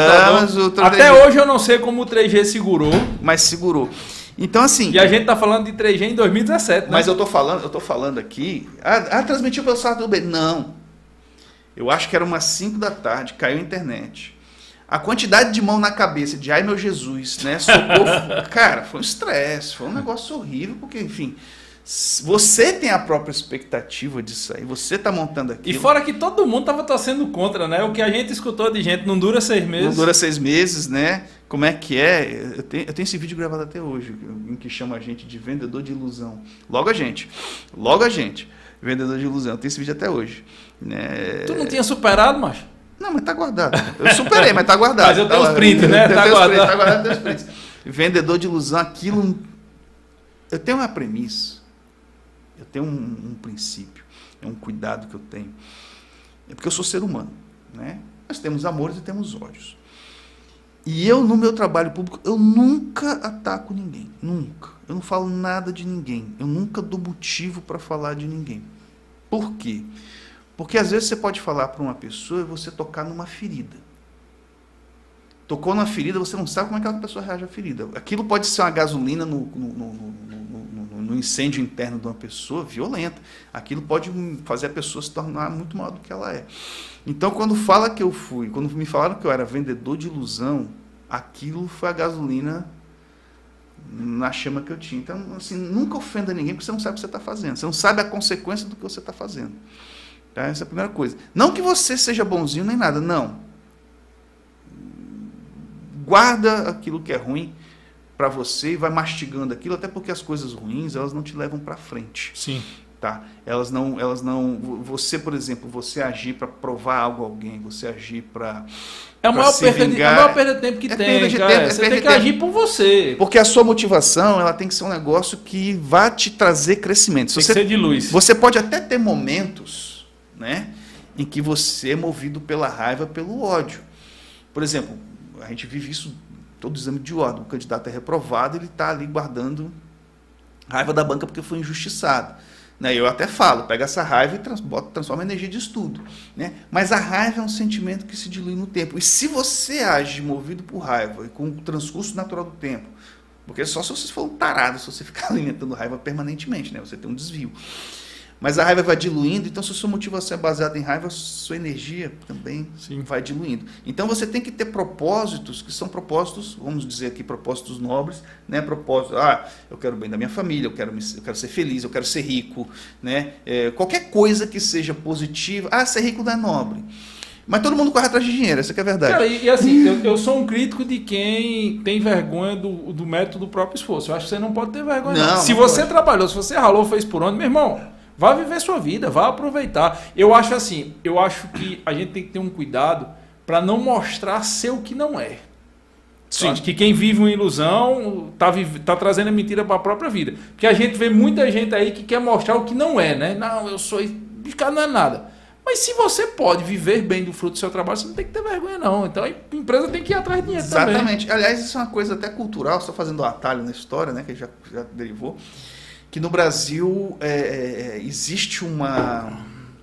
[SPEAKER 1] Até hoje eu não sei como o 3G segurou.
[SPEAKER 2] Mas segurou. Então, assim...
[SPEAKER 1] E a gente está falando de 3G em 2017, né?
[SPEAKER 2] Mas eu tô falando aqui... transmitiu pelo celular, tudo bem. Não. Eu acho que era umas 5 da tarde, caiu a internet. A quantidade de mão na cabeça de ai meu Jesus, né? Socorro. Cara, foi um estresse, foi um negócio horrível, porque, enfim... Você tem a própria expectativa disso aí, você está montando aquilo.
[SPEAKER 1] E fora que todo mundo estava torcendo contra, né? O que a gente escutou de gente não dura 6 meses.
[SPEAKER 2] Não dura 6 meses, né? Como é que é? Eu tenho esse vídeo gravado até hoje, em que chama a gente de vendedor de ilusão. Logo a gente, vendedor de ilusão. Eu tenho esse vídeo até hoje. Né?
[SPEAKER 1] Tu não tinha superado, macho?
[SPEAKER 2] Não, mas tá guardado. Eu superei, mas tá guardado.
[SPEAKER 1] Mas eu tenho os prints, né?
[SPEAKER 2] Tá guardado, tem os prints. Vendedor de ilusão, aquilo... Eu tenho uma premissa. Eu tenho um princípio, é um cuidado que eu tenho. É porque eu sou ser humano, né? Nós temos amores e temos ódios. E eu, no meu trabalho público, eu nunca ataco ninguém. Nunca. Eu não falo nada de ninguém. Eu nunca dou motivo para falar de ninguém. Por quê? Porque às vezes você pode falar para uma pessoa e você tocar numa ferida. Tocou na ferida, você não sabe como é que aquela pessoa reage à ferida. Aquilo pode ser uma gasolina no incêndio interno de uma pessoa violenta. Aquilo pode fazer a pessoa se tornar muito maior do que ela é. Então, quando me falaram que eu era vendedor de ilusão, aquilo foi a gasolina na chama que eu tinha. Então, assim, nunca ofenda ninguém, porque você não sabe o que você está fazendo. Você não sabe a consequência do que você está fazendo. Tá? Essa é a primeira coisa. Não que você seja bonzinho nem nada, não. Guarda aquilo que é ruim para você e vai mastigando aquilo, até porque as coisas ruins, elas não te levam para frente.
[SPEAKER 1] Sim.
[SPEAKER 2] Tá? Elas não, você, por exemplo, você agir para provar algo a alguém, você agir para
[SPEAKER 1] é a maior perda de tempo que tem, cara. Você tem que agir por você.
[SPEAKER 2] Porque a sua motivação, ela tem que ser um negócio que vai te trazer crescimento.
[SPEAKER 1] Tem que ser de luz.
[SPEAKER 2] Você pode até ter momentos, né, em que você é movido pela raiva, pelo ódio. Por exemplo, a gente vive isso todo exame de ordem. O candidato é reprovado, ele está ali guardando raiva da banca porque foi injustiçado. Né? Eu até falo, pega essa raiva e transforma em energia de estudo. Né? Mas a raiva é um sentimento que se dilui no tempo. E se você age movido por raiva e com o transcurso natural do tempo, porque só se você for um tarado, se você ficar alimentando raiva permanentemente, né? Você tem um desvio. Mas a raiva vai diluindo, então se a sua motivação é baseada em raiva, a sua energia também vai diluindo. Então você tem que ter propósitos, que são propósitos, vamos dizer aqui, propósitos nobres, né? Propósitos, eu quero o bem da minha família, eu quero ser feliz, eu quero ser rico, né? Qualquer coisa que seja positiva, ser rico não é nobre. Mas todo mundo corre atrás de dinheiro, essa que é a verdade.
[SPEAKER 1] Cara, e assim, eu sou um crítico de quem tem vergonha do método do próprio esforço. Eu acho que você não pode ter vergonha. Não. Se você trabalhou, se você ralou, fez por onde, meu irmão, vá viver sua vida, vá aproveitar. Eu acho que a gente tem que ter um cuidado para não mostrar ser o que não é. Sim. Eu acho que quem vive uma ilusão tá trazendo a mentira para a própria vida. Porque a gente vê muita gente aí que quer mostrar o que não é, né? Não, eu sou... Cara, não é nada. Mas se você pode viver bem do fruto do seu trabalho, você não tem que ter vergonha, não. Então a empresa tem que ir atrás de dinheiro também.
[SPEAKER 2] Exatamente. Aliás, isso é uma coisa até cultural, só fazendo um atalho na história, né, que já derivou, que no Brasil existe uma...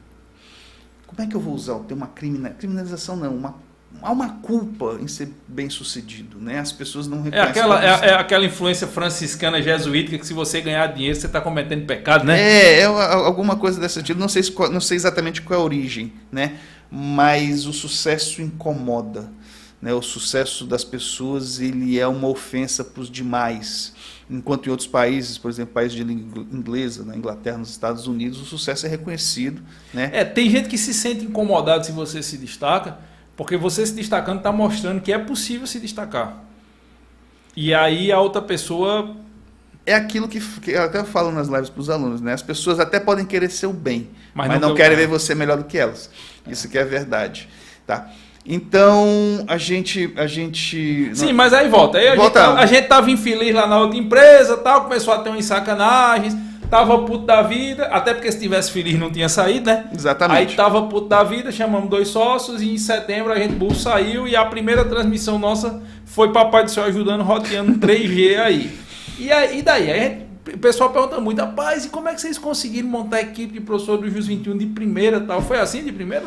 [SPEAKER 2] Como é que eu vou usar o termo? Criminalização não, há uma culpa em ser bem-sucedido, né? As pessoas não reconhecem.
[SPEAKER 1] Aquela influência franciscana jesuítica que se você ganhar dinheiro, você está cometendo pecado, né?
[SPEAKER 2] Alguma coisa desse sentido. Não sei exatamente qual é a origem, né? Mas o sucesso incomoda, né? O sucesso das pessoas, ele é uma ofensa para os demais. Enquanto em outros países, por exemplo, países de língua inglesa, na Inglaterra, nos Estados Unidos, o sucesso é reconhecido, né?
[SPEAKER 1] Tem gente que se sente incomodado se você se destaca, porque você se destacando está mostrando que é possível se destacar. E aí a outra pessoa...
[SPEAKER 2] É aquilo que eu até falo nas lives para os alunos, né? As pessoas até podem querer ser o bem, mas não querem ver você melhor do que elas. Isso que é verdade. Tá? Então, a gente...
[SPEAKER 1] Sim, mas aí volta. Aí a gente estava infeliz lá na outra empresa, tal, começou a ter umas sacanagens... Tava puto da vida, até porque se tivesse feliz não tinha saído, né?
[SPEAKER 2] Exatamente.
[SPEAKER 1] Aí tava puto da vida, chamamos 2 sócios e em setembro a gente saiu e a primeira transmissão nossa foi Papai do Céu ajudando, roteando 3G aí. E daí? Aí o pessoal pergunta muito, rapaz, e como é que vocês conseguiram montar a equipe de professor do Jus 21 de primeira tal? Foi assim de primeira?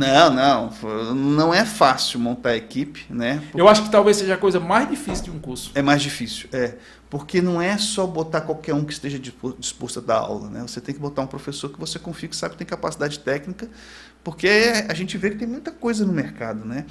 [SPEAKER 1] Não
[SPEAKER 2] é fácil montar a equipe, né?
[SPEAKER 1] Eu acho que talvez seja a coisa mais difícil de um curso.
[SPEAKER 2] É mais difícil, porque não é só botar qualquer um que esteja disposto a dar aula, né? Você tem que botar um professor que você confie, que sabe que tem capacidade técnica, porque a gente vê que tem muita coisa no mercado, né?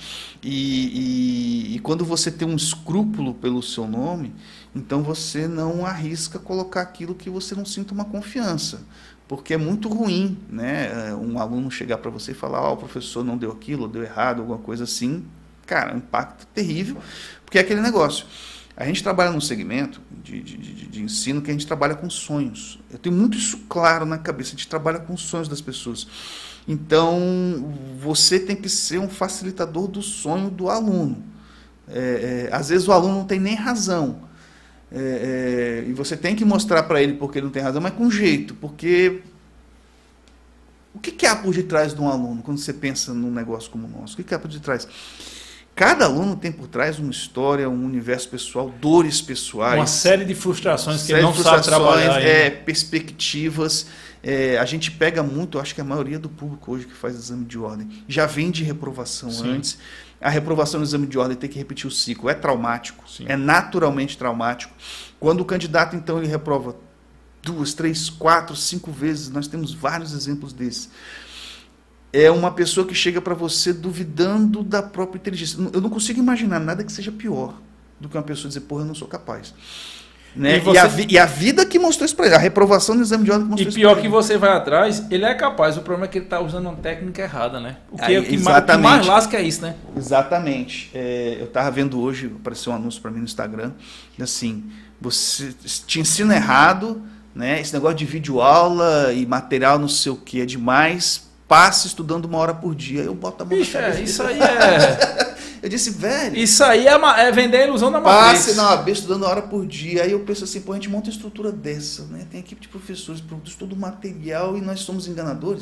[SPEAKER 2] E quando você tem um escrúpulo pelo seu nome, então você não arrisca colocar aquilo que você não sinta uma confiança, porque é muito ruim, né? Um aluno chegar para você e falar, o professor não deu aquilo, deu errado, alguma coisa assim. Cara, um impacto terrível, porque é aquele negócio. A gente trabalha num segmento de ensino que a gente trabalha com sonhos. Eu tenho muito isso claro na cabeça, a gente trabalha com os sonhos das pessoas. Então, você tem que ser um facilitador do sonho do aluno. Às vezes o aluno não tem nem razão. E você tem que mostrar para ele porque ele não tem razão, mas com jeito, porque o que há por detrás de um aluno quando você pensa num negócio como o nosso? O que há por detrás? Cada aluno tem por trás uma história, um universo pessoal, dores pessoais.
[SPEAKER 1] Uma série de frustrações que ele não sabe trabalhar.
[SPEAKER 2] Perspectivas. A gente pega muito, acho que a maioria do público hoje que faz exame de ordem já vem de reprovação antes. A reprovação no exame de ordem tem que repetir o ciclo. É traumático, é naturalmente traumático. Quando o candidato, então, ele reprova 2, 3, 4, 5 vezes, nós temos vários exemplos desses. É uma pessoa que chega para você duvidando da própria inteligência. Eu não consigo imaginar nada que seja pior do que uma pessoa dizer, porra, eu não sou capaz. Né? E a vida que mostrou isso para ele, a reprovação do exame de ordem que mostrou isso para ele.
[SPEAKER 1] E pior que você vai atrás, ele é capaz, o problema é que ele está usando uma técnica errada, né? O que mais lasca é isso, né?
[SPEAKER 2] Exatamente. Eu estava vendo hoje, apareceu um anúncio para mim no Instagram, assim, você te ensina errado, né? Esse negócio de videoaula e material não sei o que é demais, passe estudando 1 hora por dia. Eu boto a mão na cabeça.
[SPEAKER 1] Isso aí é...
[SPEAKER 2] Eu disse, velho...
[SPEAKER 1] Isso aí é vender a ilusão da matriz.
[SPEAKER 2] Passe na OAB estudando 1 hora por dia. Aí eu penso assim, a gente monta uma estrutura dessa, né? Tem equipe de professores, produz todo o material e nós somos enganadores.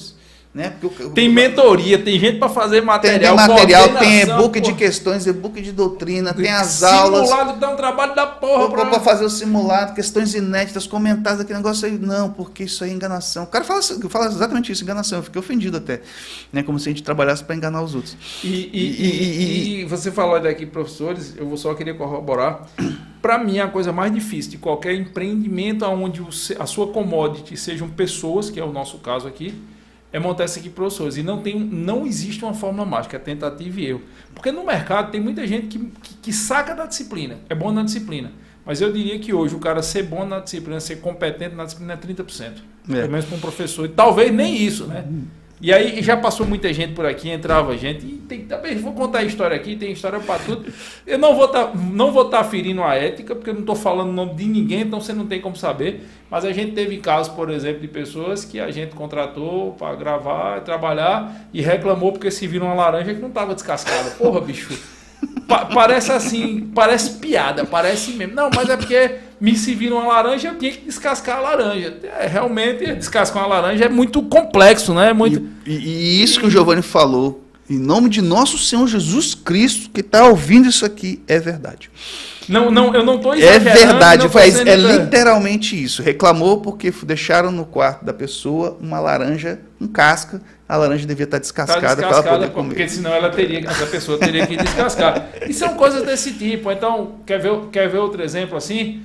[SPEAKER 2] Né?
[SPEAKER 1] Tem mentoria, tem gente para fazer material.
[SPEAKER 2] Tem material, tem e-book de questões, e-book de doutrina, tem as aulas.
[SPEAKER 1] Simulado que dá um trabalho da porra.
[SPEAKER 2] Para fazer o simulado, questões inéditas, comentários daquele negócio aí. Não, porque isso aí é enganação. O cara fala exatamente isso, enganação. Eu fiquei ofendido até. Né? Como se a gente trabalhasse para enganar os outros.
[SPEAKER 1] E você falou daqui, professores, eu só queria corroborar. Para mim, a coisa mais difícil de qualquer empreendimento onde a sua commodity sejam pessoas, que é o nosso caso aqui, é montar essa equipe de professores. E não existe uma fórmula mágica, é tentativa e erro. Porque no mercado tem muita gente que saca da disciplina, é bom na disciplina. Mas eu diria que hoje o cara ser bom na disciplina, ser competente na disciplina é 30%. Pelo menos para um professor. E talvez nem isso, né? E aí já passou muita gente por aqui, entrava gente, e também vou contar a história aqui, tem história para tudo. Eu não vou estar ferindo a ética, porque eu não estou falando o nome de ninguém, então você não tem como saber. Mas a gente teve casos, por exemplo, de pessoas que a gente contratou para gravar, trabalhar, e reclamou porque se viram uma laranja que não estava descascada. Porra, bicho. Parece assim, parece piada, parece mesmo. Não, mas é porque me serviram uma laranja, eu tinha que descascar a laranja. Realmente, descascar uma laranja é muito complexo, né?
[SPEAKER 2] E isso que o Giovanni falou, em nome de nosso Senhor Jesus Cristo, que está ouvindo isso aqui, é verdade.
[SPEAKER 1] Não, eu não estou exagerando.
[SPEAKER 2] É verdade, é literalmente isso. Reclamou porque deixaram no quarto da pessoa uma laranja com casca. A laranja devia estar descascada para ela poder comer.
[SPEAKER 1] Porque senão essa pessoa teria que descascar. E são coisas desse tipo. Então, quer ver outro exemplo assim?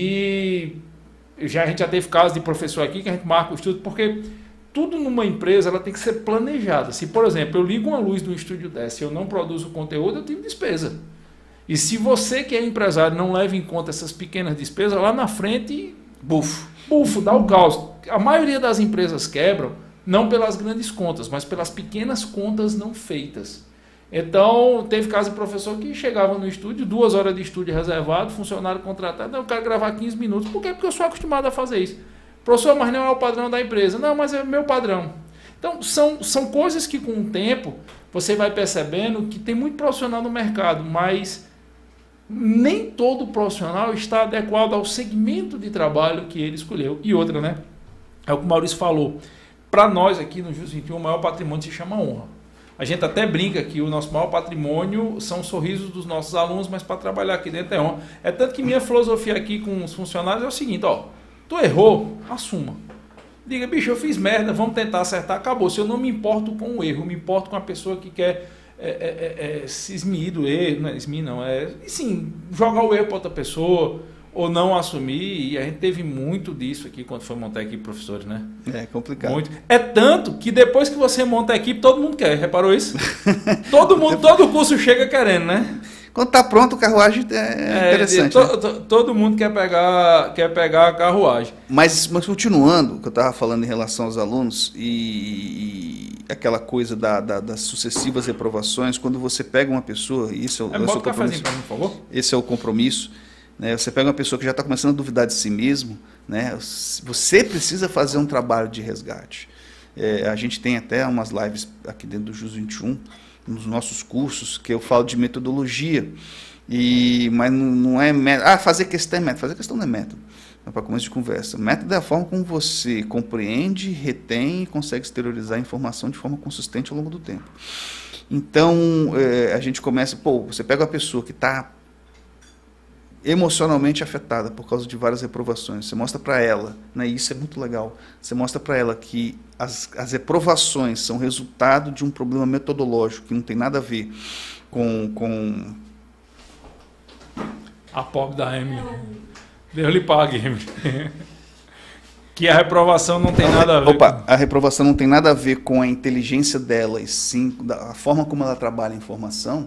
[SPEAKER 1] A gente já teve casos de professor aqui que a gente marca o estudo, porque tudo numa empresa ela tem que ser planejada. Se, por exemplo, eu ligo uma luz do estúdio dessa e eu não produzo conteúdo, eu tive despesa. E se você que é empresário não leva em conta essas pequenas despesas, lá na frente, bufo, dá o caos. A maioria das empresas quebram não pelas grandes contas, mas pelas pequenas contas não feitas. Então, teve caso de professor que chegava no estúdio, 2 horas de estúdio reservado, funcionário contratado, eu quero gravar 15 minutos. Por quê? Porque eu sou acostumado a fazer isso. Professor, mas não é o padrão da empresa. Não, mas é meu padrão. Então, são coisas que com o tempo você vai percebendo que tem muito profissional no mercado, mas nem todo profissional está adequado ao segmento de trabalho que ele escolheu. E outra, né? É o que o Maurício falou. Para nós aqui no Jus 21, o maior patrimônio se chama honra. A gente até brinca que o nosso maior patrimônio são os sorrisos dos nossos alunos, mas para trabalhar aqui dentro é honra. É tanto que minha filosofia aqui com os funcionários é o seguinte, tu errou, assuma. Diga, bicho, eu fiz merda, vamos tentar acertar, acabou. Se eu não me importo com o erro, eu me importo com a pessoa que quer se esmiir do erro, não é esmiir não, sim, jogar o erro para outra pessoa, ou não assumir, e a gente teve muito disso aqui quando foi montar a equipe de professores, né?
[SPEAKER 2] É complicado.
[SPEAKER 1] Muito. É tanto que depois que você monta a equipe, todo mundo quer, reparou isso? Todo curso chega querendo, né?
[SPEAKER 2] Quando está pronto, a carruagem é interessante.
[SPEAKER 1] Todo mundo quer pegar a carruagem.
[SPEAKER 2] Mas continuando, o que eu estava falando em relação aos alunos, e aquela coisa das sucessivas reprovações, quando você pega uma pessoa, e isso é o compromisso. Por favor. Esse é o compromisso. Né? Você pega uma pessoa que já está começando a duvidar de si mesmo, né? Você precisa fazer um trabalho de resgate. A gente tem até umas lives aqui dentro do Jus 21, nos nossos cursos, que eu falo de metodologia, mas não é método. Fazer questão é método. Fazer questão não é método. É para começo de conversa. Método é a forma como você compreende, retém e consegue exteriorizar a informação de forma consistente ao longo do tempo. Então, a gente começa... você pega uma pessoa que está emocionalmente afetada por causa de várias reprovações. Você mostra para ela, né, e isso é muito legal, você mostra para ela que as reprovações são resultado de um problema metodológico que não tem nada a ver com...
[SPEAKER 1] A pobre da Emily. Deus lhe pague, Emily. Que a reprovação não tem nada a ver.
[SPEAKER 2] A reprovação não tem nada a ver com a inteligência dela, e sim a forma como ela trabalha a informação.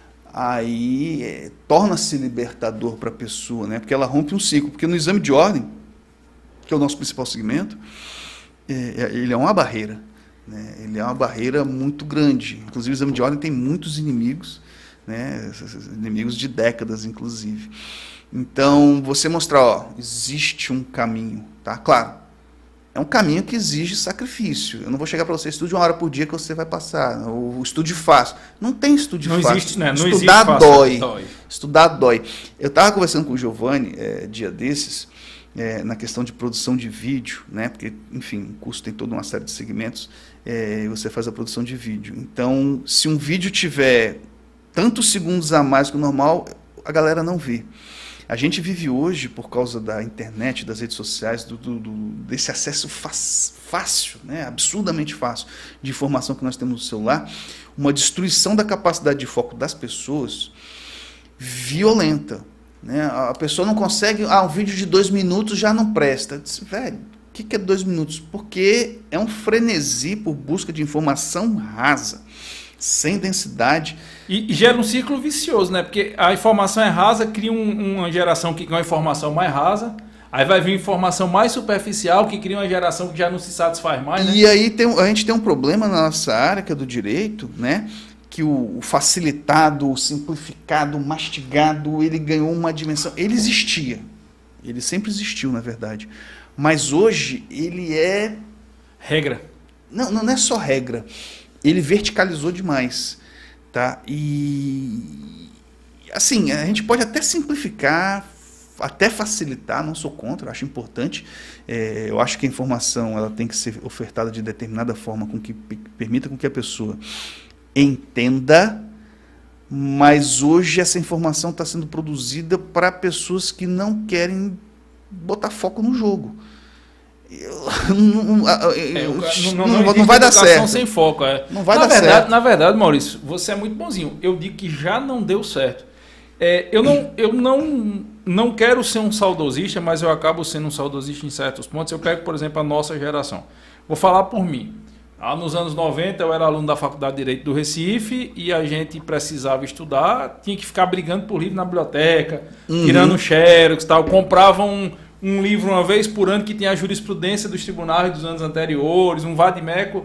[SPEAKER 2] Aí torna-se libertador para a pessoa, né? Porque ela rompe um ciclo. Porque no exame de ordem, que é o nosso principal segmento, ele é uma barreira, né? Ele é uma barreira muito grande. Inclusive, o exame de ordem tem muitos inimigos, né? Inimigos de décadas, inclusive. Então, você mostrar, existe um caminho, tá? Claro, é um caminho que exige sacrifício. Eu não vou chegar para você, estude 1 hora por dia que você vai passar. O estude fácil. Não tem estude fácil.
[SPEAKER 1] Não existe, né? Não
[SPEAKER 2] Estudar
[SPEAKER 1] existe
[SPEAKER 2] dói. Estudar dói. Eu estava conversando com o Giovanni, dia desses, na questão de produção de vídeo, né? Porque, enfim, o curso tem toda uma série de segmentos, e você faz a produção de vídeo. Então, se um vídeo tiver tantos segundos a mais que o normal, a galera não vê. A gente vive hoje, por causa da internet, das redes sociais, desse acesso fácil, né? Absurdamente fácil, de informação que nós temos no celular, uma destruição da capacidade de foco das pessoas violenta. Né? A pessoa não consegue, um vídeo de 2 minutos já não presta. Eu disse, velho, o que é 2 minutos? Porque é um frenesi por busca de informação rasa, sem densidade.
[SPEAKER 1] E gera um ciclo vicioso, né? Porque a informação é rasa, cria uma geração que quer uma informação mais rasa, aí vai vir informação mais superficial, que cria uma geração que já não se satisfaz mais, né?
[SPEAKER 2] E aí a gente tem um problema na nossa área, que é do direito, né? Que o facilitado, o simplificado, o mastigado, ele ganhou uma dimensão. Ele existia. Ele sempre existiu, na verdade. Mas hoje ele é...
[SPEAKER 1] regra.
[SPEAKER 2] Não é só regra. Ele verticalizou demais. Tá? E assim, a gente pode até simplificar, até facilitar, não sou contra, acho importante. Eu acho que a informação ela tem que ser ofertada de determinada forma com que permita com que a pessoa entenda, mas hoje essa informação está sendo produzida para pessoas que não querem botar foco no jogo. Não vai dar certo.
[SPEAKER 1] Sem foco,
[SPEAKER 2] Não vai dar certo.
[SPEAKER 1] Na verdade, Maurício, você é muito bonzinho. Eu digo que já não deu certo. Eu não quero ser um saudosista, mas eu acabo sendo um saudosista em certos pontos. Eu pego, por exemplo, a nossa geração. Vou falar por mim. Nos anos 90 eu era aluno da Faculdade de Direito do Recife e a gente precisava estudar, tinha que ficar brigando por livro na biblioteca, tirando xerox, tal. Comprava um livro uma vez por ano que tinha a jurisprudência dos tribunais dos anos anteriores, um vade-mecum,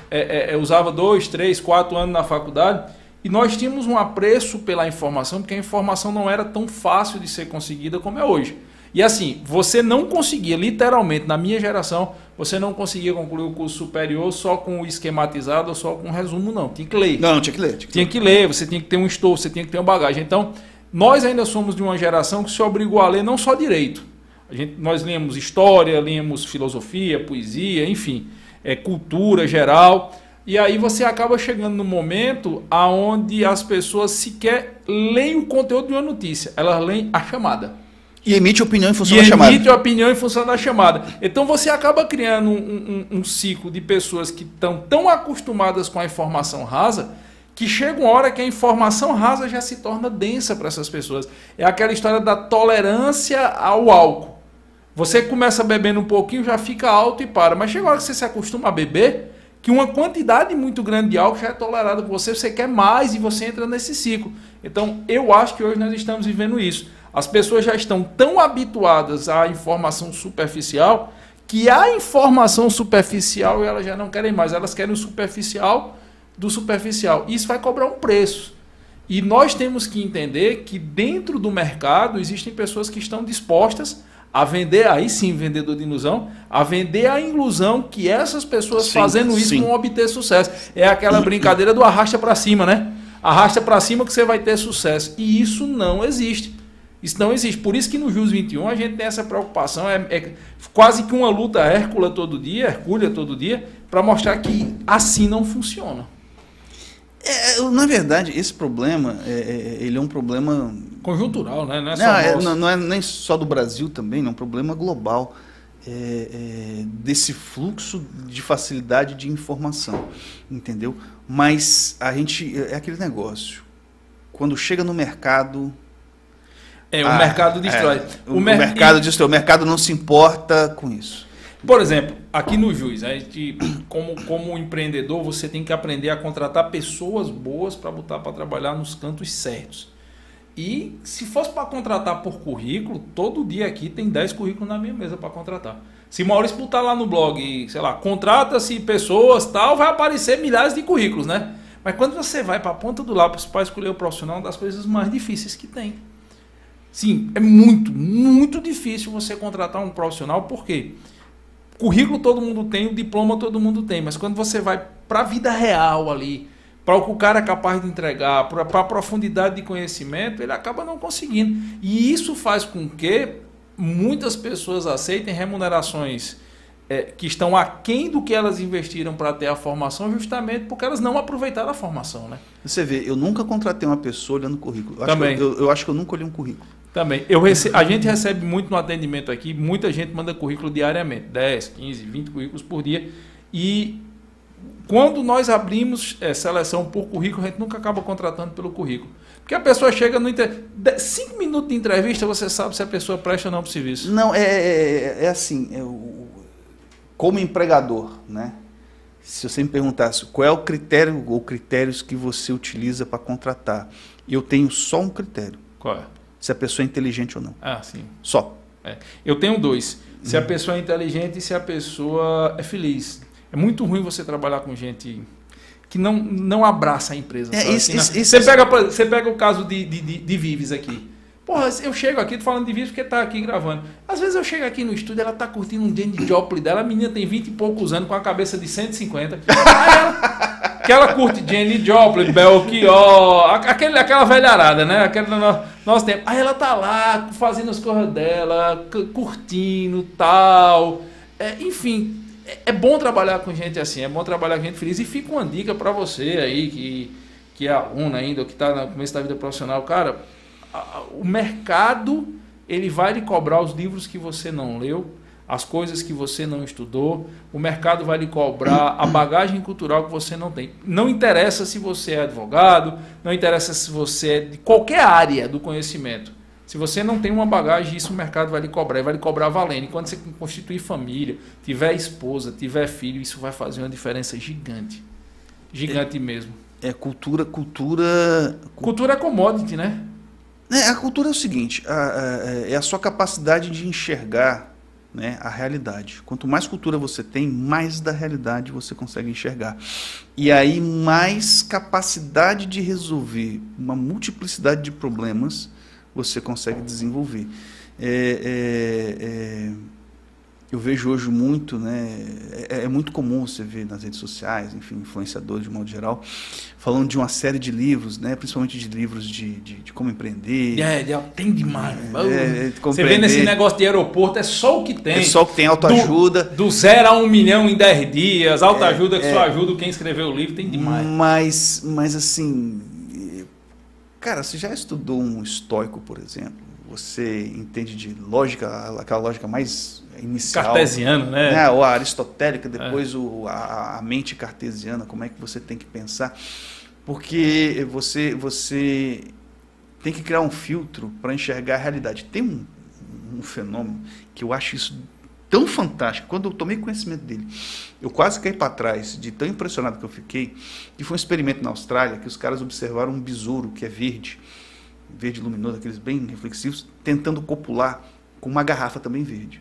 [SPEAKER 1] usava 2, 3, 4 anos na faculdade, e nós tínhamos um apreço pela informação, porque a informação não era tão fácil de ser conseguida como é hoje. E assim, você não conseguia, literalmente, na minha geração, você não conseguia concluir o curso superior só com o esquematizado ou só com o resumo, não. Tinha que ler.
[SPEAKER 2] Não, tinha que ler.
[SPEAKER 1] Tinha que ler, você tinha que ter um estouro, você tinha que ter uma bagagem. Então, nós ainda somos de uma geração que se obrigou a ler não só direito. Nós lemos história, lemos filosofia, poesia, enfim, cultura geral. E aí você acaba chegando no momento onde as pessoas sequer leem o conteúdo de uma notícia, elas leem a chamada.
[SPEAKER 2] E emite opinião em função da chamada.
[SPEAKER 1] Emite opinião em função da chamada. Então você acaba criando um ciclo de pessoas que estão tão acostumadas com a informação rasa que chega uma hora que a informação rasa já se torna densa para essas pessoas. É aquela história da tolerância ao álcool. Você começa bebendo um pouquinho, já fica alto e para. Mas chega uma hora que você se acostuma a beber, que uma quantidade muito grande de álcool já é tolerada por você, você quer mais e você entra nesse ciclo. Então eu acho que hoje nós estamos vivendo isso. As pessoas já estão tão habituadas à informação superficial que a informação superficial elas já não querem mais. Elas querem o superficial do superficial. Isso vai cobrar um preço. E nós temos que entender que dentro do mercado existem pessoas que estão dispostas a vender, aí sim, vendedor de ilusão, a vender a ilusão que essas pessoas fazendo isso vão obter sucesso. É aquela brincadeira do arrasta para cima, né? Arrasta para cima que você vai ter sucesso. E isso não existe. Isso não existe. Por isso que no JUS 21 a gente tem essa preocupação, é quase que uma luta hércula todo dia, para mostrar que assim não funciona.
[SPEAKER 2] Na verdade, esse problema, ele é um problema...
[SPEAKER 1] conjuntural, né?
[SPEAKER 2] Não é nem só do Brasil também, é um problema global. Desse fluxo de facilidade de informação, entendeu? Mas a gente... é aquele negócio. Quando chega no mercado...
[SPEAKER 1] o mercado destrói.
[SPEAKER 2] O mercado destrói. O mercado não se importa com isso.
[SPEAKER 1] Por exemplo, aqui no JUS, a gente, como empreendedor, você tem que aprender a contratar pessoas boas para botar para trabalhar nos cantos certos. E se fosse para contratar por currículo, todo dia aqui tem 10 currículos na minha mesa para contratar. Se Maurício botar lá no blog, sei lá, contrata-se pessoas, tal, vai aparecer milhares de currículos, né? Mas quando você vai para a ponta do lápis para escolher o profissional, é uma das coisas mais difíceis que tem. Sim, é muito, muito difícil você contratar um profissional, por quê? Currículo todo mundo tem, o diploma todo mundo tem, mas quando você vai para a vida real ali, para o que o cara é capaz de entregar, para a profundidade de conhecimento, ele acaba não conseguindo. E isso faz com que muitas pessoas aceitem remunerações que estão aquém do que elas investiram para ter a formação, justamente porque elas não aproveitaram a formação, né?
[SPEAKER 2] Você vê, eu nunca contratei uma pessoa olhando o currículo.
[SPEAKER 1] Também.
[SPEAKER 2] Eu acho que eu nunca olhei um currículo.
[SPEAKER 1] Também. A gente recebe muito no atendimento aqui, muita gente manda currículo diariamente, 10, 15, 20 currículos por dia. E quando nós abrimos seleção por currículo, a gente nunca acaba contratando pelo currículo. Porque a pessoa chega no 5 minutos de entrevista, você sabe se a pessoa presta ou não para o serviço.
[SPEAKER 2] Não, é assim, como empregador, né? Se você me perguntasse qual é o critério ou critérios que você utiliza para contratar, eu tenho só um critério.
[SPEAKER 1] Qual é?
[SPEAKER 2] Se a pessoa é inteligente ou não.
[SPEAKER 1] Ah, sim.
[SPEAKER 2] Só.
[SPEAKER 1] Eu tenho 2. Se a pessoa é inteligente e se a pessoa é feliz. É muito ruim você trabalhar com gente que não abraça a empresa. Você pega o caso de Vives aqui. Porra, eu chego aqui, tô falando de Vives porque tá aqui gravando. Às vezes eu chego aqui no estúdio, ela tá curtindo um Janis Joplin dela, a menina tem 20 e poucos anos, com a cabeça de 150. Aí ela curte Janis Joplin, Belchior, aquela velharada, né? Nosso tempo. Aí ela tá lá, fazendo as coisas dela, curtindo, tal. Enfim, é bom trabalhar com gente assim, é bom trabalhar com gente feliz. E fica uma dica para você aí, que é aluno ainda, ou que tá no começo da vida profissional. Cara, o mercado, ele vai lhe cobrar os livros que você não leu, as coisas que você não estudou. O mercado vai lhe cobrar a bagagem cultural que você não tem. Não interessa se você é advogado, não interessa se você é de qualquer área do conhecimento. Se você não tem uma bagagem, isso o mercado vai lhe cobrar, e vai lhe cobrar valendo. E quando você constituir família, tiver esposa, tiver filho, isso vai fazer uma diferença gigante. Gigante mesmo.
[SPEAKER 2] Cultura
[SPEAKER 1] é commodity, né?
[SPEAKER 2] A cultura é o seguinte, é a sua capacidade de enxergar, né, a realidade. Quanto mais cultura você tem, mais da realidade você consegue enxergar. E aí mais capacidade de resolver uma multiplicidade de problemas você consegue desenvolver. Eu vejo hoje muito, né, é muito comum você ver nas redes sociais, enfim, influenciadores de modo geral, falando de uma série de livros, né, principalmente de livros de como empreender.
[SPEAKER 1] Tem demais. Você vê nesse negócio de aeroporto, é só o que tem.
[SPEAKER 2] É só o que tem, autoajuda.
[SPEAKER 1] Do 0 a 1 milhão em 10 dias, autoajuda que só ajuda quem escreveu o livro, tem demais.
[SPEAKER 2] Mas assim, cara, você já estudou um estoico, por exemplo? Você entende de lógica, aquela lógica mais inicial.
[SPEAKER 1] Cartesiano, né?
[SPEAKER 2] Ou a aristotélica, depois a mente cartesiana, como é que você tem que pensar. Porque você tem que criar um filtro para enxergar a realidade. Tem um fenômeno que eu acho isso tão fantástico. Quando eu tomei conhecimento dele, eu quase caí para trás de tão impressionado que eu fiquei, que foi um experimento na Austrália, que os caras observaram um besouro que é verde luminoso, aqueles bem reflexivos, tentando copular com uma garrafa também verde.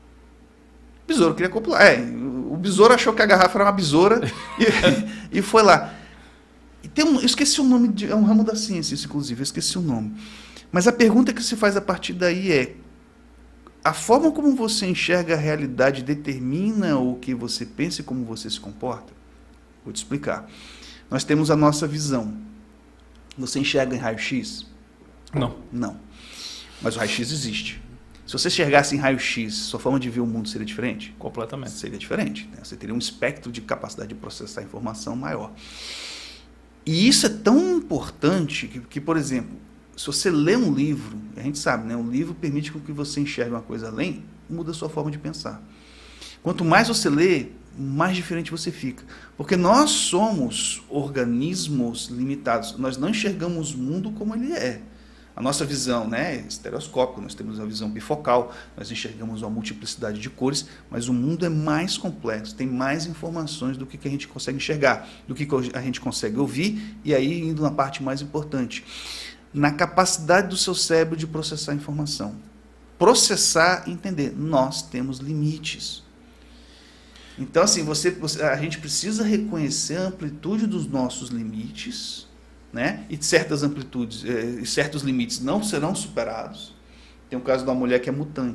[SPEAKER 2] O besouro queria copular. O besouro achou que a garrafa era uma besoura e foi lá. E eu esqueci o nome, é um ramo da ciência isso, inclusive, eu esqueci o nome. Mas a pergunta que se faz a partir daí é: a forma como você enxerga a realidade determina o que você pensa e como você se comporta? Vou te explicar. Nós temos a nossa visão. Você enxerga em raio-x? Não. Mas o raio-x existe. Se você enxergasse em raio-x, sua forma de ver o mundo seria diferente?
[SPEAKER 1] Completamente.
[SPEAKER 2] Seria diferente. Né? Você teria um espectro de capacidade de processar a informação maior. E isso é tão importante que, por exemplo, se você lê um livro, a gente sabe, né? Um livro permite que você enxergue uma coisa além, muda a sua forma de pensar. Quanto mais você lê, mais diferente você fica. Porque nós somos organismos limitados. Nós não enxergamos o mundo como ele é. A nossa visão, né, é estereoscópica, nós temos a visão bifocal, nós enxergamos uma multiplicidade de cores, mas o mundo é mais complexo, tem mais informações do que a gente consegue enxergar, do que a gente consegue ouvir, e aí indo na parte mais importante, na capacidade do seu cérebro de processar a informação. Processar e entender, nós temos limites. Então, assim, a gente precisa reconhecer a amplitude dos nossos limites, né? E certas amplitudes e certos limites não serão superados. Tem o caso de uma mulher que é mutante.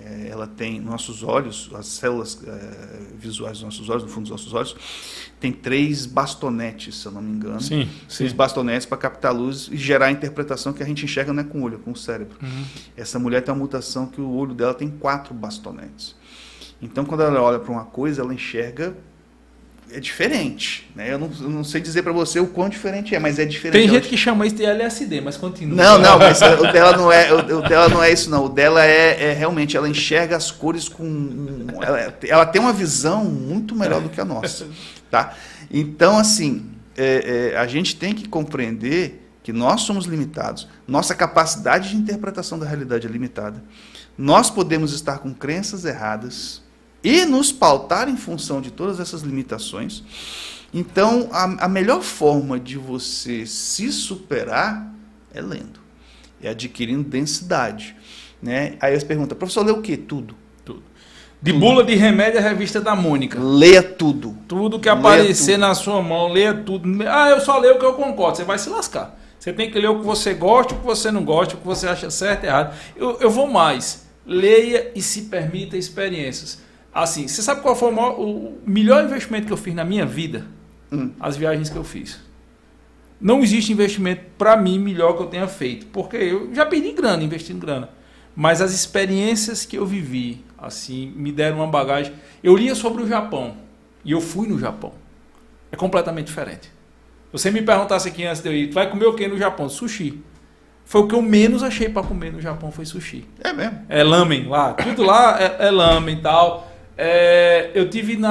[SPEAKER 2] ela tem nossos olhos, as células visuais dos nossos olhos, no fundo dos nossos olhos, tem 3 bastonetes, se eu não me engano.
[SPEAKER 1] Sim,
[SPEAKER 2] 3 bastonetes para captar luz e gerar a interpretação que a gente enxerga não é com o olho, é com o cérebro. Essa mulher tem uma mutação que o olho dela tem 4 bastonetes. Então, quando ela olha para uma coisa, ela enxerga diferente, né? Eu não sei dizer para você o quão diferente é, mas é diferente.
[SPEAKER 1] Tem gente que chama isso de LSD, mas continua.
[SPEAKER 2] Não, mas o dela não é isso, não. O dela realmente, ela enxerga as cores com... Ela tem uma visão muito melhor do que a nossa, tá? Então, assim, a gente tem que compreender que nós somos limitados. Nossa capacidade de interpretação da realidade é limitada. Nós podemos estar com crenças erradas e nos pautar em função de todas essas limitações. Então, a melhor forma de você se superar é lendo, é adquirindo densidade, né? Aí você pergunta, professor, lê o quê? Tudo.
[SPEAKER 1] De bula de remédio, a revista da Mônica.
[SPEAKER 2] Leia tudo.
[SPEAKER 1] Tudo que aparecer na sua mão, leia tudo. Ah, eu só leio o que eu concordo. Você vai se lascar. Você tem que ler o que você gosta, o que você não gosta, o que você acha certo e errado. Eu vou mais. Leia e se permita experiências. Assim, você sabe qual foi o melhor investimento que eu fiz na minha vida? As viagens que eu fiz. Não existe investimento para mim melhor que eu tenha feito, porque eu já perdi grana investindo grana. Mas as experiências que eu vivi, assim, me deram uma bagagem. Eu lia sobre o Japão e eu fui no Japão. É completamente diferente. Você me perguntasse aqui antes de eu ir, tu vai comer o que no Japão? Sushi. Foi o que eu menos achei para comer no Japão, foi sushi.
[SPEAKER 2] É mesmo?
[SPEAKER 1] É lamen lá, tudo lá é lamen e tal. Eu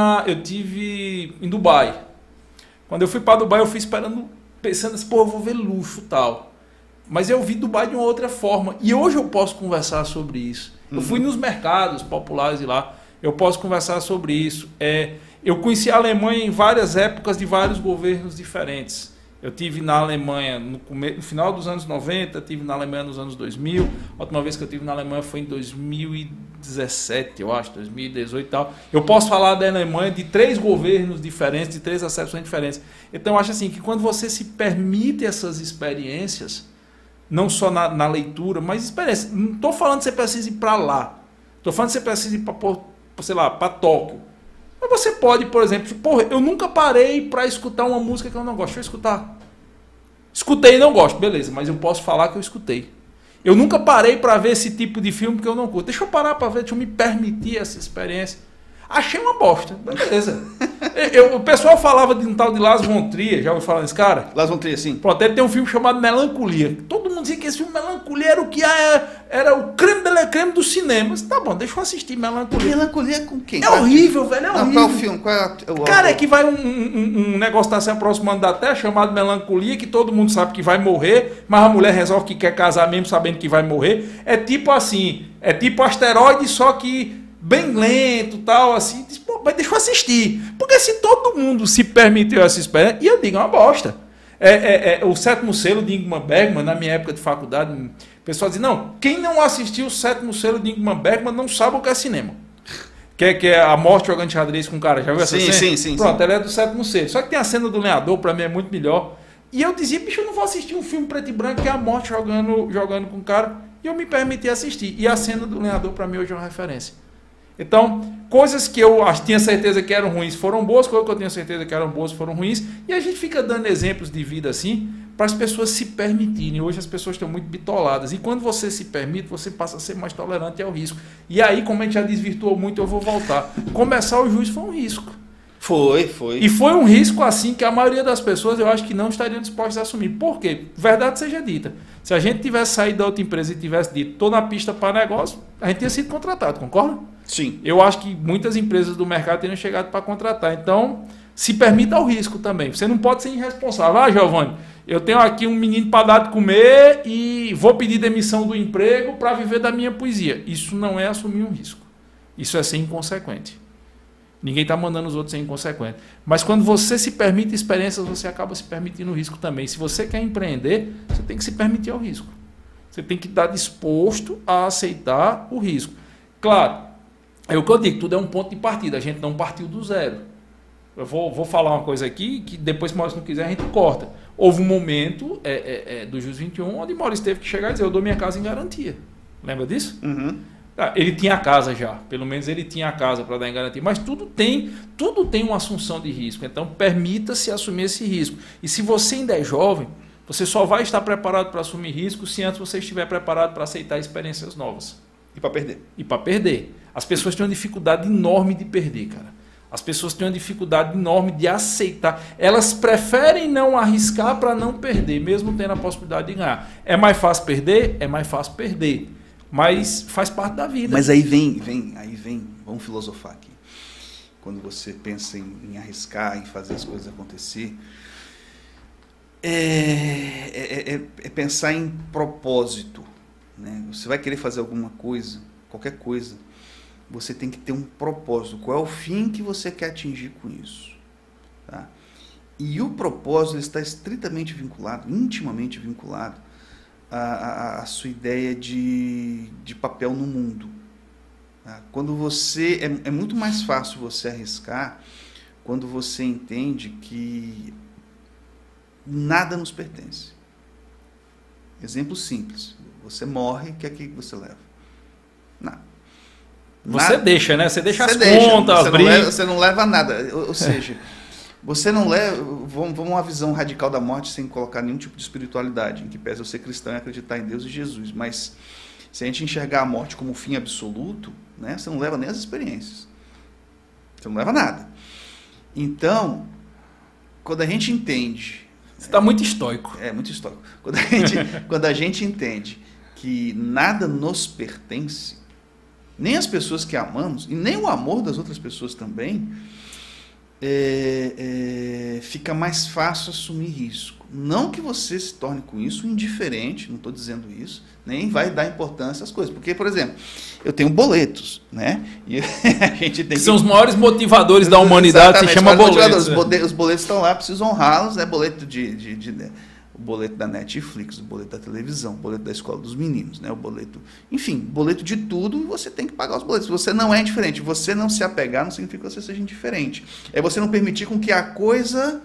[SPEAKER 1] tive em Dubai. Quando eu fui para Dubai, eu fui pensando assim, pô, eu vou ver luxo e tal. Mas eu vi Dubai de uma outra forma. E hoje eu posso conversar sobre isso. Eu fui nos mercados populares de lá, eu posso conversar sobre isso. Eu conheci a Alemanha em várias épocas de vários governos diferentes. Eu tive no Alemanha no final dos anos 90, tive na Alemanha nos anos 2000. A última vez que eu tive na Alemanha foi em 2017, eu acho, 2018 e tal. Eu posso falar da Alemanha de 3 governos diferentes, de 3 acepções diferentes. Então eu acho assim que quando você se permite essas experiências, não só na leitura, mas experiências. Não estou falando que você precisa ir para lá. Estou falando que você precisa ir para Tóquio. Mas você pode, por exemplo, eu nunca parei para escutar uma música que eu não gosto. Deixa eu escutar. Escutei e não gosto, beleza, mas eu posso falar que eu escutei. Eu nunca parei para ver esse tipo de filme que eu não curto. Deixa eu parar para ver, deixa eu me permitir essa experiência. Achei uma bosta, beleza. O pessoal falava de um tal de Lars von Trier, já ouviu falar desse cara?
[SPEAKER 2] Lars von Trier, sim.
[SPEAKER 1] Pronto, ele tem um filme chamado Melancolia. Todo mundo dizia que esse filme Melancolia era o que era o creme de la creme do cinema. Tá bom, deixa eu assistir Melancolia.
[SPEAKER 2] Melancolia com quem?
[SPEAKER 1] É horrível, velho, é horrível.
[SPEAKER 2] Qual é o filme? Qual é o
[SPEAKER 1] cara, é que vai um negócio tá se aproximando da Terra chamado Melancolia, que todo mundo sabe que vai morrer, mas a mulher resolve que quer casar mesmo sabendo que vai morrer. É tipo assim, é tipo asteroide, só que bem lento, tal, assim. Diz, pô, mas deixa eu assistir. Porque se todo mundo se permitiu essa experiência, e eu digo, é uma bosta. O Sétimo Selo de Ingmar Bergman, na minha época de faculdade, o pessoal dizia, não, quem não assistiu o Sétimo Selo de Ingmar Bergman não sabe o que é cinema. Que é a morte jogando xadrez com o cara. Já viu essa cena?
[SPEAKER 2] Sim.
[SPEAKER 1] Pronto, ela é do Sétimo Selo. Só que tem a cena do lenhador, pra mim é muito melhor. E eu dizia, bicho, eu não vou assistir um filme preto e branco que é a morte jogando com o cara. E eu me permiti assistir. E a cena do lenhador, pra mim, hoje é uma referência. Então, coisas que eu tinha certeza que eram ruins foram boas, coisas que eu tinha certeza que eram boas foram ruins, e a gente fica dando exemplos de vida assim, para as pessoas se permitirem. Hoje as pessoas estão muito bitoladas, e quando você se permite, você passa a ser mais tolerante ao risco. E aí, como a gente já desvirtuou muito, eu vou voltar. Começar o juiz foi um risco.
[SPEAKER 2] Foi.
[SPEAKER 1] E foi um risco assim que a maioria das pessoas eu acho que não estariam dispostas a assumir. Por quê? Verdade seja dita. Se a gente tivesse saído da outra empresa e tivesse dito, estou na pista para negócio, a gente tinha sido contratado, concorda?
[SPEAKER 2] Sim.
[SPEAKER 1] Eu acho que muitas empresas do mercado teriam chegado para contratar. Então, se permita o risco também. Você não pode ser irresponsável. Ah, Giovanni, eu tenho aqui um menino para dar de comer e vou pedir demissão do emprego para viver da minha poesia. Isso não é assumir um risco. Isso é ser inconsequente. Ninguém está mandando os outros ser inconsequentes. Mas quando você se permite experiências, você acaba se permitindo o risco também. Se você quer empreender, você tem que se permitir o risco. Você tem que estar disposto a aceitar o risco. Claro, é o que eu digo, tudo é um ponto de partida. A gente não partiu do zero. Eu vou falar uma coisa aqui que depois, se Maurício não quiser, a gente corta. Houve um momento do Jus 21 onde Maurício teve que chegar e dizer, eu dou minha casa em garantia. Lembra disso?
[SPEAKER 2] Uhum.
[SPEAKER 1] Ele tinha a casa já, pelo menos ele tinha a casa para dar em garantia, mas tudo tem uma assunção de risco, então permita-se assumir esse risco. E se você ainda é jovem, você só vai estar preparado para assumir risco se antes você estiver preparado para aceitar experiências novas.
[SPEAKER 2] E para perder.
[SPEAKER 1] E para perder. As pessoas têm uma dificuldade enorme de perder, cara. As pessoas têm uma dificuldade enorme de aceitar. Elas preferem não arriscar para não perder, mesmo tendo a possibilidade de ganhar. É mais fácil perder? É mais fácil perder. Mas faz parte da vida.
[SPEAKER 2] Mas aí vem, vamos filosofar aqui. Quando você pensa em arriscar, em fazer as coisas acontecer, é pensar em propósito. Né? Você vai querer fazer alguma coisa, qualquer coisa, você tem que ter um propósito. Qual é o fim que você quer atingir com isso? Tá? E o propósito está estritamente vinculado, intimamente vinculado, a sua ideia de papel no mundo. Tá? Quando você é muito mais fácil você arriscar quando você entende que nada nos pertence. Exemplo simples: você morre, o que é que você leva? Nada.
[SPEAKER 1] Você deixa, né? Você deixa as contas,
[SPEAKER 2] você não leva nada. Ou seja, você não leva. Vamos uma visão radical da morte sem colocar nenhum tipo de espiritualidade, em que pese eu ser cristão e acreditar em Deus e Jesus. Mas se a gente enxergar a morte como fim absoluto, né, você não leva nem as experiências. Você não leva nada. Então, quando a gente entende.
[SPEAKER 1] Você está muito estoico.
[SPEAKER 2] É, muito estoico. Quando a gente entende que nada nos pertence, nem as pessoas que amamos, e nem o amor das outras pessoas também, fica mais fácil assumir risco. Não que você se torne com isso indiferente, não estou dizendo isso, nem vai dar importância às coisas. Porque, por exemplo, eu tenho boletos, né? E a gente tem que
[SPEAKER 1] são os maiores motivadores da humanidade, se chama boletos.
[SPEAKER 2] Os boletos estão lá, preciso honrá-los, né? Boleto o boleto da Netflix, o boleto da televisão, o boleto da escola dos meninos, né? O boleto, enfim, boleto de tudo, e você tem que pagar os boletos. Você não é indiferente. Você não se apegar não significa que você seja indiferente. É você não permitir com que a coisa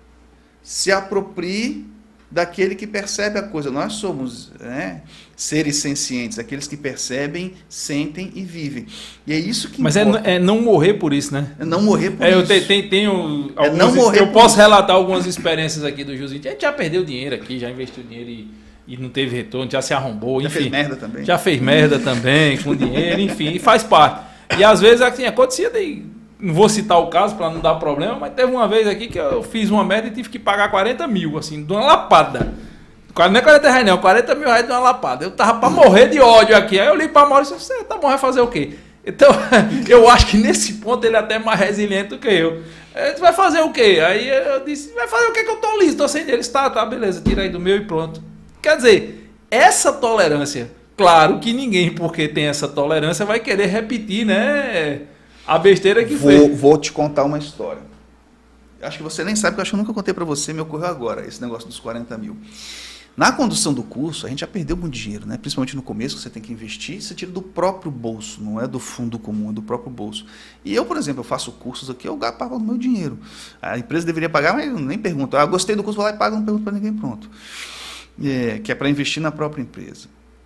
[SPEAKER 2] se aproprie daquele que percebe a coisa. Nós somos, né, seres sencientes, aqueles que percebem, sentem e vivem. E é isso que importa.
[SPEAKER 1] Mas é não morrer por isso, né?
[SPEAKER 2] É não morrer por isso.
[SPEAKER 1] Eu tenho algumas, eu posso relatar algumas experiências aqui do Jus 20. A gente já perdeu dinheiro aqui, já investiu dinheiro e não teve retorno, já se arrombou.
[SPEAKER 2] Já
[SPEAKER 1] enfim,
[SPEAKER 2] fez merda também.
[SPEAKER 1] Já fez merda também com dinheiro, enfim, e faz parte. E às vezes assim, acontecia não vou citar o caso para não dar problema, mas teve uma vez aqui que eu fiz uma merda e tive que pagar 40 mil, assim, de uma lapada. Não é 40 reais não, 40 mil reais de uma lapada. Eu tava para morrer de ódio aqui. Aí eu li para Maurício e disse: você tá bom, vai fazer o quê? Então, eu acho que nesse ponto ele é até mais resiliente do que eu. Ele disse: vai fazer o quê? Aí eu disse: vai fazer o quê que eu tô liso, tô sem dinheiro. Ele disse: tá, beleza, tira aí do meu e pronto. Quer dizer, essa tolerância, claro que ninguém, porque tem essa tolerância, vai querer repetir, né? A besteira que fez.
[SPEAKER 2] Vou te contar uma história. Acho que você nem sabe, porque eu acho que eu nunca contei para você, me ocorreu agora, esse negócio dos 40 mil. Na condução do curso, a gente já perdeu muito dinheiro, né? Principalmente no começo, que você tem que investir, você tira do próprio bolso, não é do fundo comum, é do próprio bolso. E eu, por exemplo, eu faço cursos aqui, eu pago no meu dinheiro. A empresa deveria pagar, mas eu nem pergunto. Ah, gostei do curso, vou lá e pago, não pergunto para ninguém, pronto. Que é para investir na própria empresa.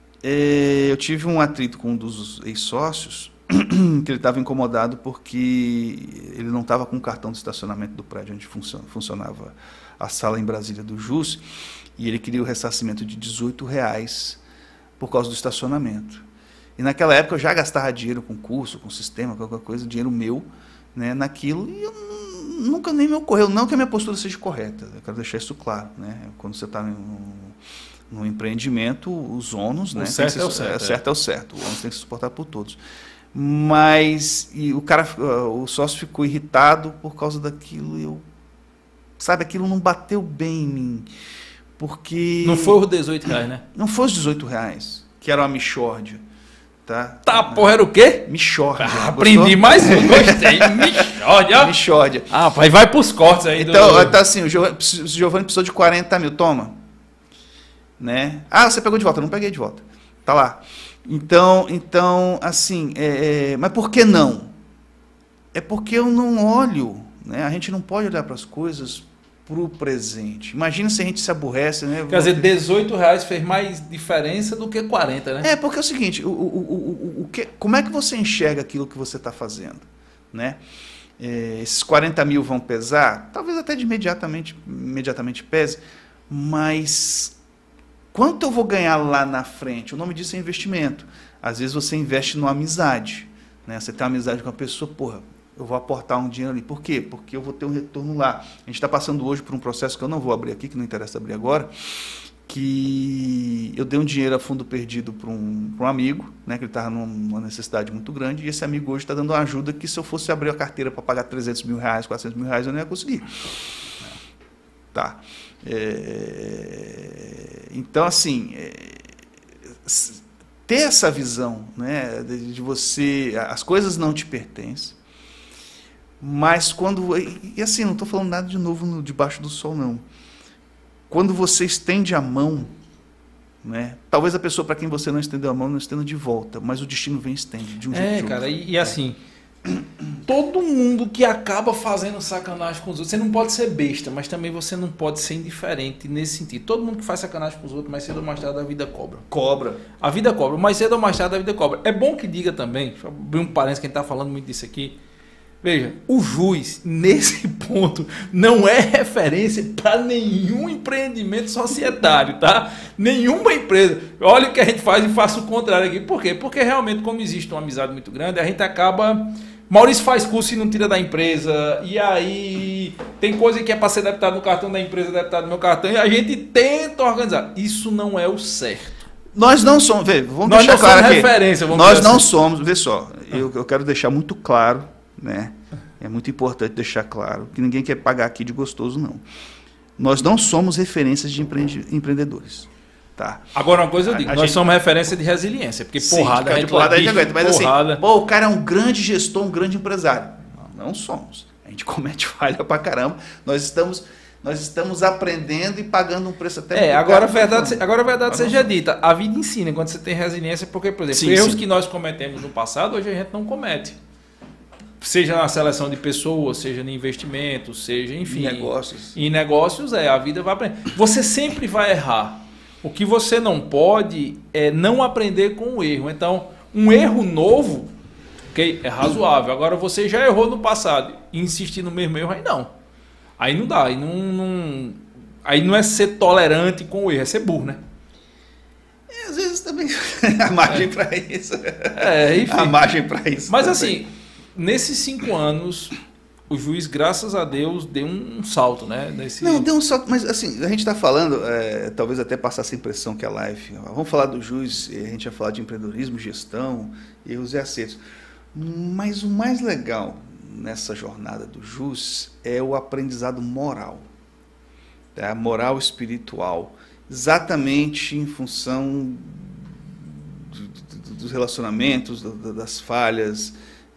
[SPEAKER 2] Eu tive um atrito com um dos ex-sócios, que ele estava incomodado porque ele não estava com o cartão de estacionamento do prédio onde funcionava a sala em Brasília do Jus, e ele queria o ressarcimento de R$18 por causa do estacionamento. E naquela época eu já gastava dinheiro com curso, com sistema, qualquer coisa, dinheiro meu, né, naquilo, e eu nunca nem me ocorreu, não que a minha postura seja correta, eu quero deixar isso claro, né? Quando você está no empreendimento, os ônus, né,
[SPEAKER 1] certo é o certo.
[SPEAKER 2] Certo é o certo, o ônus tem que ser suportado por todos. Mas o sócio ficou irritado por causa daquilo, aquilo não bateu bem em mim, porque...
[SPEAKER 1] Não foi os R$18, né?
[SPEAKER 2] Não foi os R$18, que era uma mixórdia, tá?
[SPEAKER 1] Porra, era o quê?
[SPEAKER 2] Mixórdia.
[SPEAKER 1] Aprendi mais um, gostei, mixórdia.
[SPEAKER 2] Mixórdia.
[SPEAKER 1] Pai, vai pros cortes aí.
[SPEAKER 2] Então, assim, o Giovanni precisou de 40 mil, toma. Né? Ah, você pegou de volta, eu não peguei de volta, tá lá. Então assim, mas por que não? É porque eu não olho, né? A gente não pode olhar para as coisas pro presente. Imagina se a gente se aborrece, né?
[SPEAKER 1] Quer dizer, R$18 fez mais diferença do que 40, né?
[SPEAKER 2] Porque é o seguinte, como é que você enxerga aquilo que você está fazendo, né? Esses 40 mil vão pesar? Talvez até de imediatamente pese, mas quanto eu vou ganhar lá na frente? O nome disso é investimento. Às vezes você investe numa amizade, né? Você tem uma amizade com uma pessoa, porra, eu vou aportar um dinheiro ali. Por quê? Porque eu vou ter um retorno lá. A gente está passando hoje por um processo que eu não vou abrir aqui, que não interessa abrir agora, que eu dei um dinheiro a fundo perdido para um amigo, né, que ele estava numa necessidade muito grande, e esse amigo hoje está dando uma ajuda que se eu fosse abrir a carteira para pagar R$300 mil, R$400 mil, eu não ia conseguir. Tá. Então, assim, ter essa visão, né, de você, as coisas não te pertencem, mas quando, e assim, não estou falando nada de novo debaixo do sol, não. Quando você estende a mão, né, talvez a pessoa para quem você não estendeu a mão não estenda de volta, mas o destino vem e estende de um jeito ou de outro.
[SPEAKER 1] Cara, e assim, todo mundo que acaba fazendo sacanagem com os outros, você não pode ser besta, mas também você não pode ser indiferente nesse sentido. Todo mundo que faz sacanagem com os outros, mais cedo ou mais tarde a vida cobra.
[SPEAKER 2] Cobra.
[SPEAKER 1] A vida cobra, mais cedo ou mais tarde a vida cobra. É bom que diga também, deixa eu abrir um parênteses, que a gente está falando muito disso aqui. Veja, o juiz, nesse ponto, não é referência para nenhum empreendimento societário, tá? Nenhuma empresa. Olha o que a gente faz e faça o contrário aqui. Por quê? Porque realmente, como existe uma amizade muito grande, a gente acaba... Maurício faz curso e não tira da empresa, e aí tem coisa que é para ser deputado no cartão da empresa, deputado no meu cartão, e a gente tenta organizar. Isso não é o certo.
[SPEAKER 2] Nós não somos... Vamos deixar claro aqui. Referência, nós não somos... Vê só, eu quero deixar muito claro, né? É muito importante deixar claro que ninguém quer pagar aqui de gostoso, não. Nós não somos referências de empreendedores. Tá?
[SPEAKER 1] Agora, uma coisa eu digo, nós somos referência de resiliência, porque porrada a gente
[SPEAKER 2] aguenta, mas porrada. Assim, pô, o cara é um grande gestor, um grande empresário. Não somos. A gente comete falha pra caramba. Nós estamos aprendendo e pagando um preço até muito
[SPEAKER 1] agora a verdade seja dita. A vida ensina quando você tem resiliência, porque, por exemplo, erros que nós cometemos no passado, hoje a gente não comete. Seja na seleção de pessoas, seja em investimentos, seja, enfim... Em negócios, a vida vai aprender. Você sempre vai errar. O que você não pode é não aprender com o erro. Então, um erro novo, okay, é razoável. Agora, você já errou no passado e insistir no mesmo erro, aí não. Aí não dá. Aí não é ser tolerante com o erro, é ser burro, né?
[SPEAKER 2] Às vezes também a margem para isso.
[SPEAKER 1] Enfim.
[SPEAKER 2] A margem para isso.
[SPEAKER 1] Mas também. Assim... Nesses 5 anos, o juiz, graças a Deus, deu um salto, né?
[SPEAKER 2] Não, deu um salto, mas assim, a gente está falando, talvez até passar essa impressão que a live... Vamos falar do juiz, a gente vai falar de empreendedorismo, gestão, erros e acertos. Mas o mais legal nessa jornada do juiz é o aprendizado moral, tá? Moral espiritual, exatamente em função dos relacionamentos, das falhas...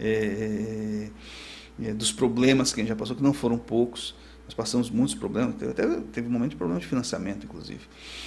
[SPEAKER 2] dos problemas que a gente já passou, que não foram poucos, nós passamos muitos problemas, teve um momento de problema de financiamento, inclusive.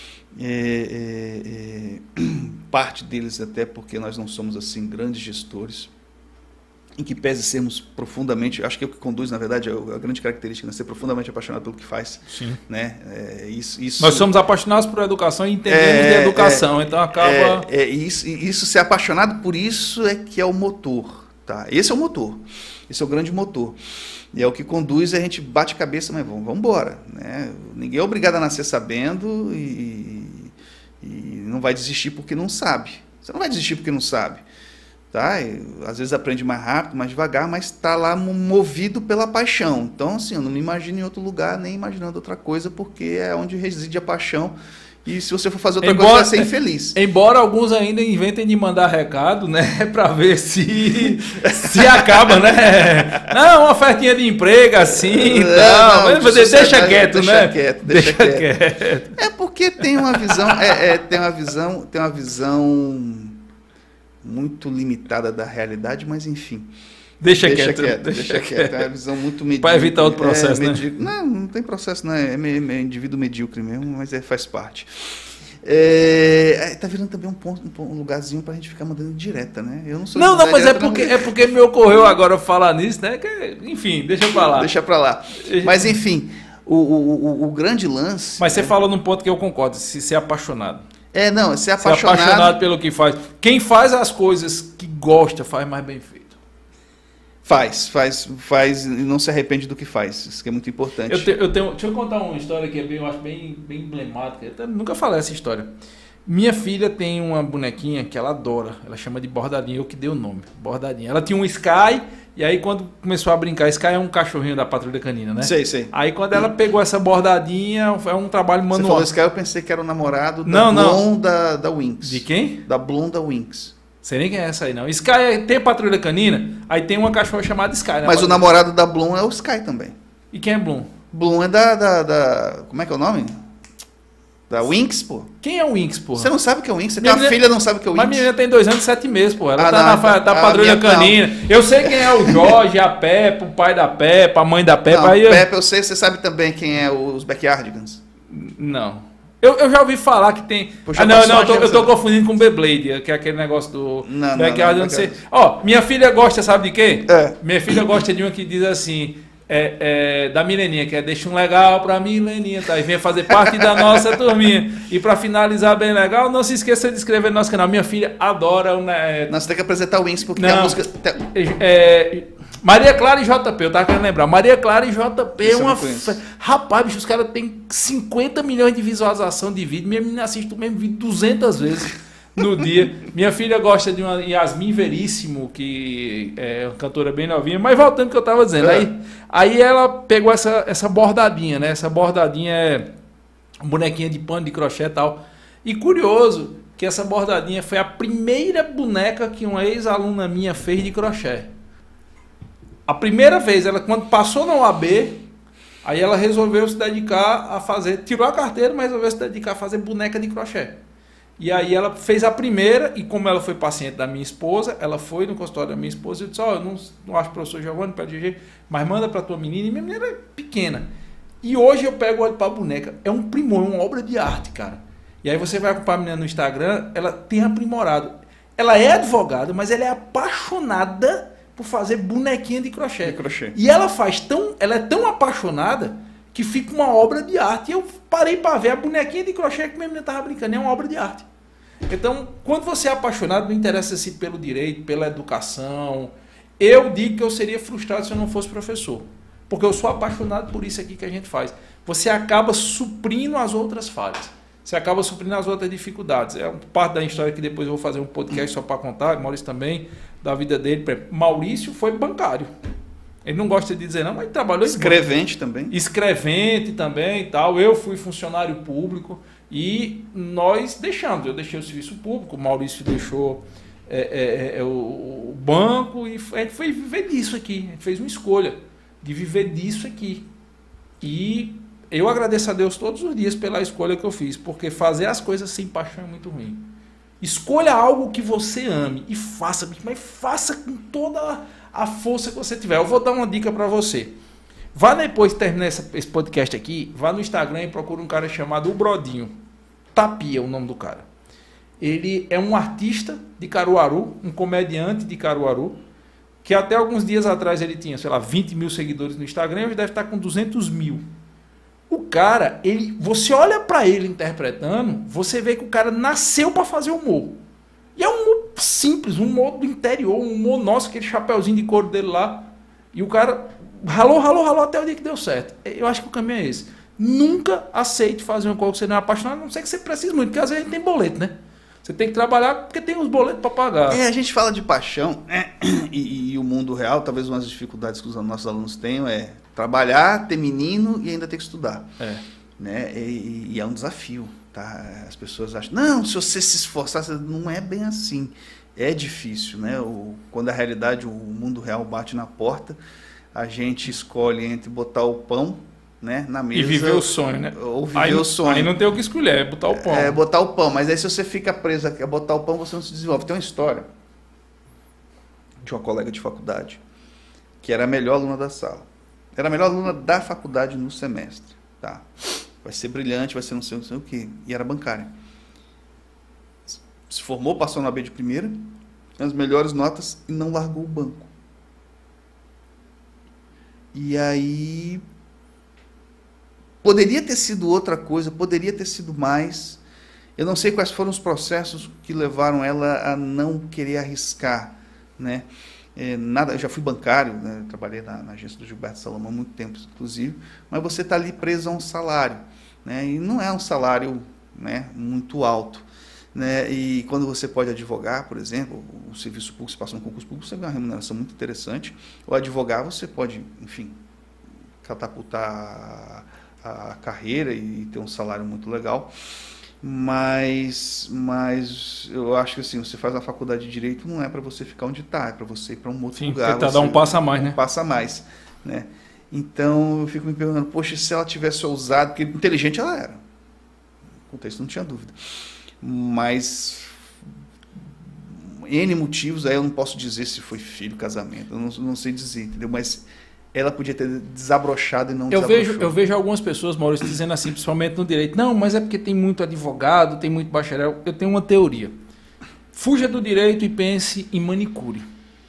[SPEAKER 2] Parte deles até porque nós não somos assim grandes gestores, em que pese sermos profundamente, acho que é o que conduz, na verdade, a grande característica, né? Ser profundamente apaixonado pelo que faz.
[SPEAKER 1] Sim.
[SPEAKER 2] Né? Isso,
[SPEAKER 1] nós somos apaixonados por educação e entendemos de educação, então acaba...
[SPEAKER 2] Isso, ser apaixonado por isso é que é o motor. Tá? Esse é o motor, esse é o grande motor. E é o que conduz, a gente bate cabeça, mas vamos embora. Né? Ninguém é obrigado a nascer sabendo e não vai desistir porque não sabe. Você não vai desistir porque não sabe. Tá? Às vezes aprende mais rápido, mais devagar, mas está lá movido pela paixão. Então, assim, eu não me imagino em outro lugar, nem imaginando outra coisa, porque é onde reside a paixão. E se você for fazer outra coisa, vai ser infeliz.
[SPEAKER 1] Embora alguns ainda inventem de mandar recado, né? Para ver se acaba, né? Não, uma ofertinha de emprego assim. Deixa quieto, né? Deixa quieto.
[SPEAKER 2] É porque tem uma visão, tem uma visão muito limitada da realidade, mas enfim.
[SPEAKER 1] Deixa quieto.
[SPEAKER 2] É uma visão muito medíocre.
[SPEAKER 1] Para evitar outro processo, né?
[SPEAKER 2] Não tem processo, não. É indivíduo medíocre mesmo, mas faz parte. Tá virando também um lugarzinho pra gente ficar mandando direta, né? Eu não sou.
[SPEAKER 1] Não, mas é porque me ocorreu agora falar nisso, né? Que, enfim, deixa pra lá.
[SPEAKER 2] Deixa pra lá. Mas enfim, O grande lance...
[SPEAKER 1] Mas você falou num ponto que eu concordo, se ser apaixonado.
[SPEAKER 2] Não, ser
[SPEAKER 1] Ser apaixonado pelo que faz. Quem faz as coisas que gosta, faz mais bem feito.
[SPEAKER 2] Faz e não se arrepende do que faz. Isso que é muito importante.
[SPEAKER 1] Deixa eu contar uma história que eu acho bem emblemática. Eu nunca falei essa história. Minha filha tem uma bonequinha que ela adora. Ela chama de Bordadinha, eu que dei o nome. Bordadinha. Ela tinha um Sky, e aí quando começou a brincar, Sky é um cachorrinho da Patrulha Canina, né?
[SPEAKER 2] Sei.
[SPEAKER 1] Aí quando ela pegou essa Bordadinha, é um trabalho manual. Você falou
[SPEAKER 2] Sky, eu pensei que era o namorado da Bloom da Winx.
[SPEAKER 1] De quem?
[SPEAKER 2] Da Bloom da Winx.
[SPEAKER 1] Sei nem quem é essa aí, não. Sky tem Patrulha Canina, aí tem uma cachorra chamada Sky, né?
[SPEAKER 2] Mas o namorado da Bloom é o Sky também.
[SPEAKER 1] E quem é Bloom?
[SPEAKER 2] Bloom é da como é que é o nome? Da Winx, pô.
[SPEAKER 1] Quem é o Winx, pô?
[SPEAKER 2] Você não sabe o que é o Winx? Você tem uma filha e não sabe o que é o Winx?
[SPEAKER 1] Mas a menina tem 2 anos e 7 meses, pô. Ela tá Patrulha Canina. Não. Eu sei quem é o Jorge, a Peppa, o pai da Peppa, a mãe da Peppa.
[SPEAKER 2] Não, Peppa eu sei, você sabe também quem é os Backyardigans?
[SPEAKER 1] Não. Eu já ouvi falar que tem... eu tô confundindo com o Beyblade, que é aquele negócio do Backyardigans. Não sei. Ó, minha filha gosta, sabe de quê? Minha filha gosta de uma que diz assim... da Mileninha, que é deixa um legal pra Mileninha, tá? E venha fazer parte da nossa turminha. E pra finalizar bem legal, não se esqueça de inscrever no nosso canal. Minha filha adora o...
[SPEAKER 2] Você tem que apresentar o Wings, porque a música...
[SPEAKER 1] Maria Clara e JP, eu tava querendo lembrar. Maria Clara e JP é uma... Rapaz, bicho, os caras têm 50 milhões de visualização de vídeo. Minha menina assiste o mesmo vídeo 200 vezes no dia. Minha filha gosta de uma Yasmin Veríssimo, que é uma cantora bem novinha. Mas voltando ao que eu tava dizendo. Aí ela pegou essa bordadinha, né? Essa bordadinha é uma bonequinha de pano, de crochê e tal. E curioso que essa bordadinha foi a primeira boneca que uma ex-aluna minha fez de crochê. A primeira vez, ela quando passou na UAB, aí ela resolveu se dedicar a fazer... Tirou a carteira, mas resolveu se dedicar a fazer boneca de crochê. E aí ela fez a primeira, e como ela foi paciente da minha esposa, ela foi no consultório da minha esposa e eu disse, eu não acho o professor Giovanni para dirigir, mas manda para tua menina, e minha menina é pequena. E hoje eu pego o olho para a boneca, é um primor, é uma obra de arte, cara. E aí você vai acompanhar a menina no Instagram, ela tem aprimorado. Ela é advogada, mas ela é apaixonada por fazer bonequinha de crochê. E ela é tão apaixonada que fica uma obra de arte. E eu parei para ver a bonequinha de crochê que minha menina estava brincando, é uma obra de arte. Então, quando você é apaixonado, não interessa se pelo direito, pela educação. Eu digo que eu seria frustrado se eu não fosse professor. Porque eu sou apaixonado por isso aqui que a gente faz. Você acaba suprindo as outras falhas. Você acaba suprindo as outras dificuldades. É parte da história que depois eu vou fazer um podcast só para contar. Maurício também, da vida dele. Maurício foi bancário. Ele não gosta de dizer não, mas trabalhou...
[SPEAKER 2] Escrevente também.
[SPEAKER 1] Escrevente também e tal. Eu fui funcionário público e nós deixamos. Eu deixei o serviço público, o Maurício deixou o banco e a gente foi viver disso aqui. A gente fez uma escolha de viver disso aqui. E eu agradeço a Deus todos os dias pela escolha que eu fiz, porque fazer as coisas sem paixão é muito ruim. Escolha algo que você ame e faça, mas faça com toda a força que você tiver. Eu vou dar uma dica para você. Vá depois de terminar esse podcast aqui, vá no Instagram e procure um cara chamado O Brodinho. Tapia é o nome do cara. Ele é um artista de Caruaru, um comediante de Caruaru, que até alguns dias atrás ele tinha, 20 mil seguidores no Instagram, hoje deve estar com 200 mil. O cara, você olha para ele interpretando, você vê que o cara nasceu para fazer humor. E é um humor simples, um humor do interior, um humor nosso, aquele chapeuzinho de couro dele lá. E o cara ralou até o dia que deu certo. Eu acho que o caminho é esse. Nunca aceite fazer uma coisa que você não é apaixonado, a não ser que você precise muito, porque às vezes a gente tem boleto, né? Você tem que trabalhar porque tem os boletos para pagar.
[SPEAKER 2] A gente fala de paixão, né? E o mundo real, talvez uma das dificuldades que os nossos alunos tenham é trabalhar, ter menino e ainda ter que estudar. Né? E é um desafio, tá? As pessoas acham, não, se você se esforçar, não é bem assim. É difícil, né? Quando a realidade, o mundo real bate na porta, a gente escolhe entre botar o pão, né, na mesa.
[SPEAKER 1] E viver o sonho, né?
[SPEAKER 2] Ou viver o sonho.
[SPEAKER 1] Aí não tem o que escolher, é botar o pão.
[SPEAKER 2] É botar o pão, mas aí se você fica preso a botar o pão, você não se desenvolve. Tem uma história de uma colega de faculdade que era a melhor aluna da sala. Era a melhor aluna da faculdade no semestre. Tá? Vai ser brilhante, vai ser não sei o quê. E era bancária. Se formou, passou na B de primeira, as melhores notas e não largou o banco. E aí Poderia ter sido outra coisa, poderia ter sido mais. Eu não sei quais foram os processos que levaram ela a não querer arriscar, né? Nada, eu já fui bancário, né? Trabalhei na agência do Gilberto Salomão há muito tempo, inclusive, mas você está ali preso a um salário, né? E não é um salário, né, muito alto, né? E quando você pode advogar, por exemplo, o serviço público, se passa no concurso público, você ganha uma remuneração muito interessante. Ou advogar, você pode, enfim, catapultar a carreira e ter um salário muito legal. Mas eu acho que assim, você faz a faculdade de Direito não é para você ficar onde está, é para você ir para um outro lugar.
[SPEAKER 1] Tentar dar um passo a mais, né?
[SPEAKER 2] Um passo a mais, né? Então eu fico me perguntando, poxa, se ela tivesse ousado, porque inteligente ela era, quanto a isso não tinha dúvida, mas N motivos, aí eu não posso dizer se foi filho, casamento, eu não sei dizer, entendeu? Mas ela podia ter desabrochado e não desabrochou.
[SPEAKER 1] Eu vejo algumas pessoas, Maurício, dizendo assim, principalmente no direito, não, mas é porque tem muito advogado, tem muito bacharel. Eu tenho uma teoria. Fuja do direito e pense em manicure.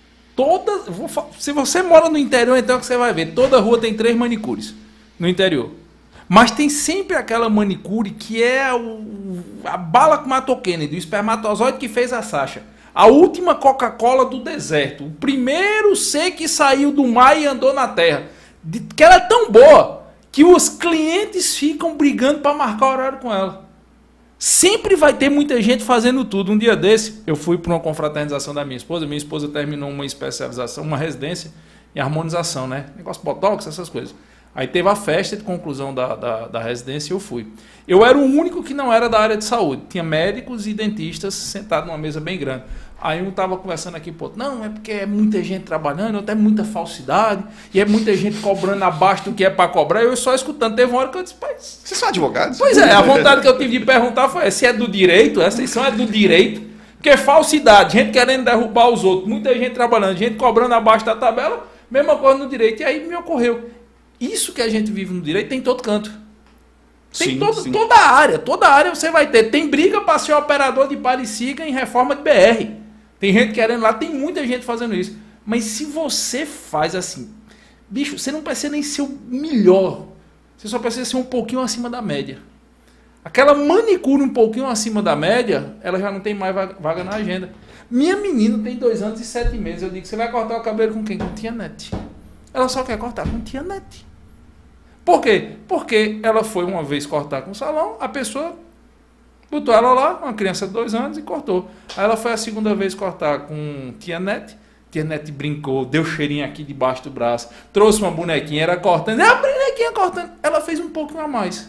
[SPEAKER 1] Se você mora no interior, então que você vai ver, toda rua tem 3 manicures no interior. Mas tem sempre aquela manicure que é a bala que matou Kennedy, o espermatozoide que fez a Sasha. A última Coca-Cola do deserto. O primeiro ser que saiu do mar e andou na terra. Que ela é tão boa que os clientes ficam brigando para marcar horário com ela. Sempre vai ter muita gente fazendo tudo. Um dia desse, eu fui para uma confraternização da minha esposa. Minha esposa terminou uma especialização, uma residência em harmonização, né? Negócio botox, essas coisas. Aí teve a festa de conclusão da residência e eu fui. Eu era o único que não era da área de saúde. Tinha médicos e dentistas sentados numa mesa bem grande. Aí um estava conversando aqui, pô, não, é porque é muita gente trabalhando, até muita falsidade, e é muita gente cobrando abaixo do que é para cobrar. Eu só escutando. Teve uma hora que eu disse, pai...
[SPEAKER 2] Vocês são advogados?
[SPEAKER 1] Pois é, a vontade que eu tive de perguntar foi, se é do direito, essa lição é do direito, porque falsidade, gente querendo derrubar os outros, muita gente trabalhando, gente cobrando abaixo da tabela, mesma coisa no direito. E aí me ocorreu, isso que a gente vive no direito tem em todo canto. Tem
[SPEAKER 2] sim.
[SPEAKER 1] Toda área você vai ter. Tem briga para ser operador de Parisiga em reforma de BR. Tem gente querendo lá, tem muita gente fazendo isso. Mas se você faz assim, bicho, você não precisa nem ser o melhor. Você só precisa ser um pouquinho acima da média. Aquela manicure um pouquinho acima da média, ela já não tem mais vaga na agenda. Minha menina tem 2 anos e 7 meses. Eu digo, você vai cortar o cabelo com quem? Com tia Nete. Ela só quer cortar com tia Nete. Por quê? Porque ela foi uma vez cortar com o salão, a pessoa botou ela lá, uma criança de 2 anos, e cortou. Aí ela foi a segunda vez cortar com tia Nete. Tia Nete brincou, deu cheirinho aqui debaixo do braço, trouxe uma bonequinha, era cortando, a bonequinha cortando. Ela fez um pouquinho a mais.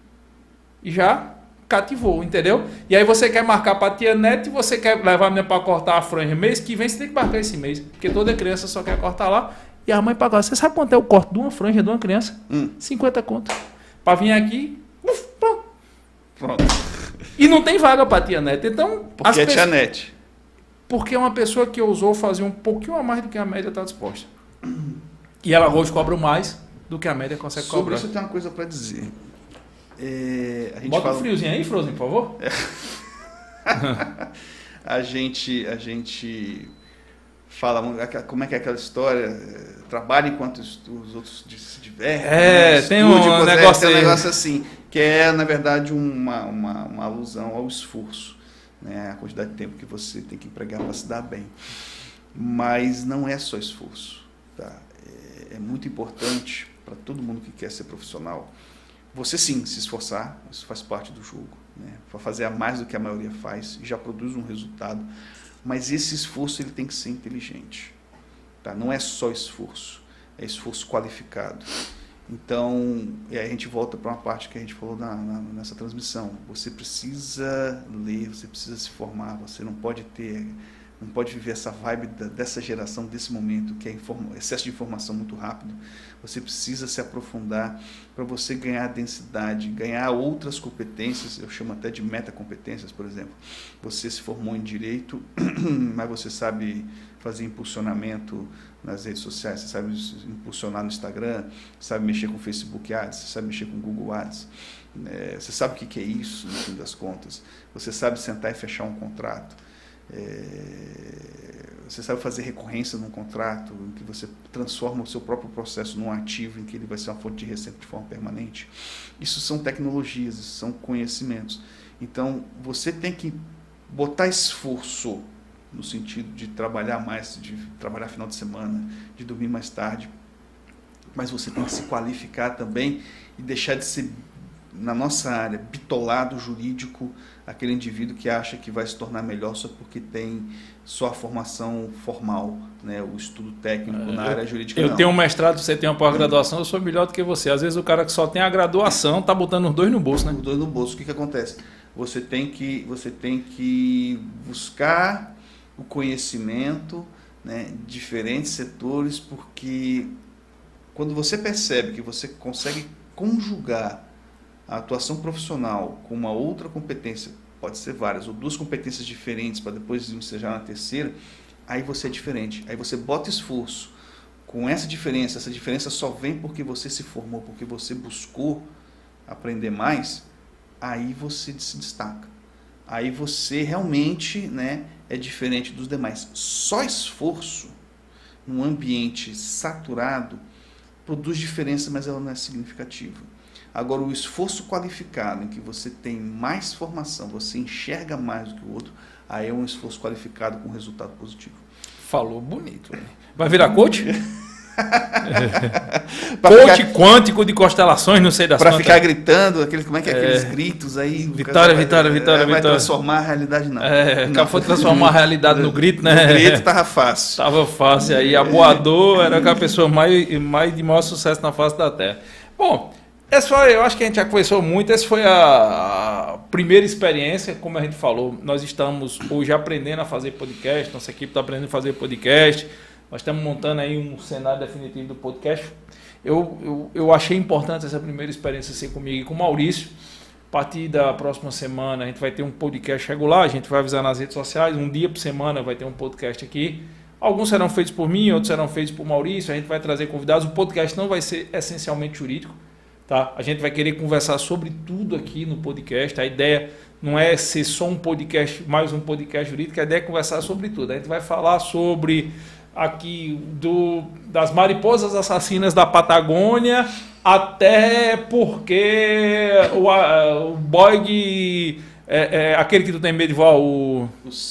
[SPEAKER 1] E já cativou, entendeu? E aí você quer marcar para tia Nete, você quer levar a menina para cortar a franja mês que vem, você tem que marcar esse mês. Porque toda criança só quer cortar lá. E a mãe pagou. Você sabe quanto é o corte de uma franja de uma criança? 50 conto. Para vir aqui, pronto. E não tem vaga para tia Nete. Então,
[SPEAKER 2] porque é tia Nete.
[SPEAKER 1] Porque é uma pessoa que ousou fazer um pouquinho a mais do que a média está disposta. E ela hoje cobra mais do que a média consegue cobrar.
[SPEAKER 2] Sobre isso eu tenho uma coisa para dizer. A gente
[SPEAKER 1] bota um friozinho aí, Frozen, por favor.
[SPEAKER 2] A gente fala, como é que é aquela história? Trabalha enquanto os outros se divertem.
[SPEAKER 1] Tem um negócio
[SPEAKER 2] tem um negócio assim, que é, na verdade, uma alusão ao esforço, né? A quantidade de tempo que você tem que empregar para se dar bem. Mas não é só esforço. Tá? É muito importante para todo mundo que quer ser profissional. Você sim se esforçar, isso faz parte do jogo, né? Para fazer a mais do que a maioria faz, já produz um resultado. Mas esse esforço ele tem que ser inteligente. Tá? Não é só esforço, é esforço qualificado. Então, e aí a gente volta para uma parte que a gente falou nessa transmissão. Você precisa ler, você precisa se formar, você não pode viver essa vibe dessa geração, desse momento, que é excesso de informação muito rápido. Você precisa se aprofundar para você ganhar densidade, ganhar outras competências, eu chamo até de metacompetências, por exemplo. Você se formou em Direito, mas você sabe fazer impulsionamento nas redes sociais, você sabe impulsionar no Instagram, sabe mexer com Facebook Ads, você sabe mexer com Google Ads, você sabe o que é isso, no fim das contas. Você sabe sentar e fechar um contrato. Você sabe fazer recorrência num contrato, em que você transforma o seu próprio processo num ativo, em que ele vai ser uma fonte de receita de forma permanente. Isso são tecnologias, isso são conhecimentos. Então, você tem que botar esforço no sentido de trabalhar mais, de trabalhar final de semana, de dormir mais tarde, mas você tem que se qualificar também e deixar de ser, na nossa área, bitolado jurídico, aquele indivíduo que acha que vai se tornar melhor só porque tem só a formação formal, né, o estudo técnico na área jurídica.
[SPEAKER 1] Eu tenho um mestrado, você tem uma pós-graduação, eu sou melhor do que você. Às vezes o cara que só tem a graduação tá botando os dois no bolso, né?
[SPEAKER 2] Os dois no bolso. O que acontece? Você tem que buscar o conhecimento, né, em diferentes setores, porque quando você percebe que você consegue conjugar a atuação profissional com uma outra competência, pode ser várias, ou duas competências diferentes para depois ensejar na terceira, aí você é diferente. Aí você bota esforço com essa diferença só vem porque você se formou, porque você buscou aprender mais, aí você se destaca. Aí você realmente, né, é diferente dos demais. Só esforço num ambiente saturado produz diferença, mas ela não é significativa. Agora, o esforço qualificado, em que você tem mais formação, você enxerga mais do que o outro, aí é um esforço qualificado com resultado positivo.
[SPEAKER 1] Falou bonito. Né? Vai virar coach? Coach quântico de constelações, não sei das
[SPEAKER 2] quantas. Para ficar gritando, aqueles gritos aí.
[SPEAKER 1] Vitória, vitória, vitória,
[SPEAKER 2] vai
[SPEAKER 1] vitória.
[SPEAKER 2] transformar a realidade, não.
[SPEAKER 1] Foi transformar a realidade no grito, né?
[SPEAKER 2] No grito tava fácil.
[SPEAKER 1] Tava fácil. Aí a Boador era a pessoa de maior sucesso na face da Terra. Bom, eu acho que a gente já conversou muito. Essa foi a primeira experiência, como a gente falou. Nós estamos hoje aprendendo a fazer podcast, nossa equipe está aprendendo a fazer podcast. Nós estamos montando aí um cenário definitivo do podcast. Eu achei importante essa primeira experiência ser comigo e com o Maurício. A partir da próxima semana a gente vai ter um podcast regular, a gente vai avisar nas redes sociais, um dia por semana vai ter um podcast aqui. Alguns serão feitos por mim, outros serão feitos por Maurício, a gente vai trazer convidados. O podcast não vai ser essencialmente jurídico, tá? A gente vai querer conversar sobre tudo aqui no podcast. A ideia não é ser só um podcast, mais um podcast jurídico, a ideia é conversar sobre tudo. A gente vai falar sobre aqui das mariposas assassinas da Patagônia até porque o Boeing, aquele que tu tem medo de voar, o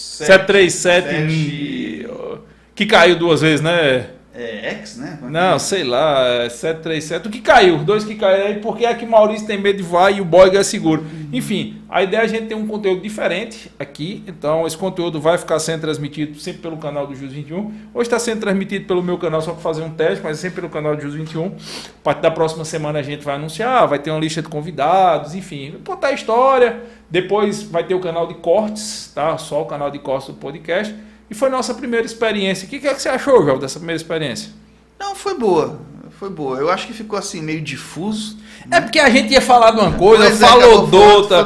[SPEAKER 1] 737 que caiu 2 vezes, né?
[SPEAKER 2] X, né?
[SPEAKER 1] Não, sei lá, 737, o que caiu, 2 que caíram aí, porque é que Maurício tem medo de voar e o Boeing é seguro. Enfim, a ideia é a gente ter um conteúdo diferente aqui, então esse conteúdo vai ficar sendo transmitido sempre pelo canal do Jus 21. Hoje está sendo transmitido pelo meu canal só para fazer um teste, mas sempre pelo canal do Jus 21. A partir da próxima semana a gente vai anunciar, vai ter uma lista de convidados, enfim, contar a história. Depois vai ter o canal de cortes, tá? Só o canal de cortes do podcast. E foi nossa primeira experiência. O que é que você achou, João, dessa primeira experiência?
[SPEAKER 2] Não, foi boa. Foi boa. Eu acho que ficou assim meio difuso.
[SPEAKER 1] É porque a gente ia falar de uma coisa, falou de outra.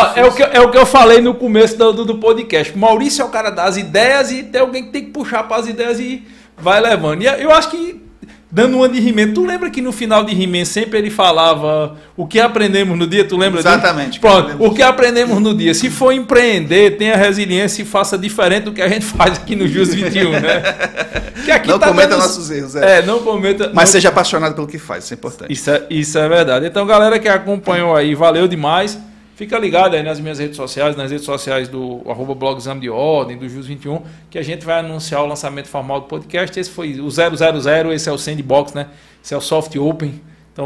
[SPEAKER 1] É o que eu falei no começo do podcast. O Maurício é o cara das ideias e tem alguém que tem que puxar para as ideias e vai levando. E eu acho que, dando uma de He-Man, tu lembra que no final de He-Man sempre ele falava o que aprendemos no dia? Tu lembra disso?
[SPEAKER 2] Exatamente.
[SPEAKER 1] Pronto, o que aprendemos no dia. Se for empreender, tenha resiliência e faça diferente do que a gente faz aqui no Jus 21, né?
[SPEAKER 2] Que aqui não cometa nossos erros.
[SPEAKER 1] Não cometa.
[SPEAKER 2] Mas seja apaixonado pelo que faz, isso é importante.
[SPEAKER 1] Isso é verdade. Então, galera que acompanhou aí, valeu demais. Fica ligado aí nas minhas redes sociais, nas redes sociais do @blog Exame de Ordem, do Jus 21, que a gente vai anunciar o lançamento formal do podcast. Esse foi o 000, esse é o Sandbox, né? Esse é o Soft Open. Então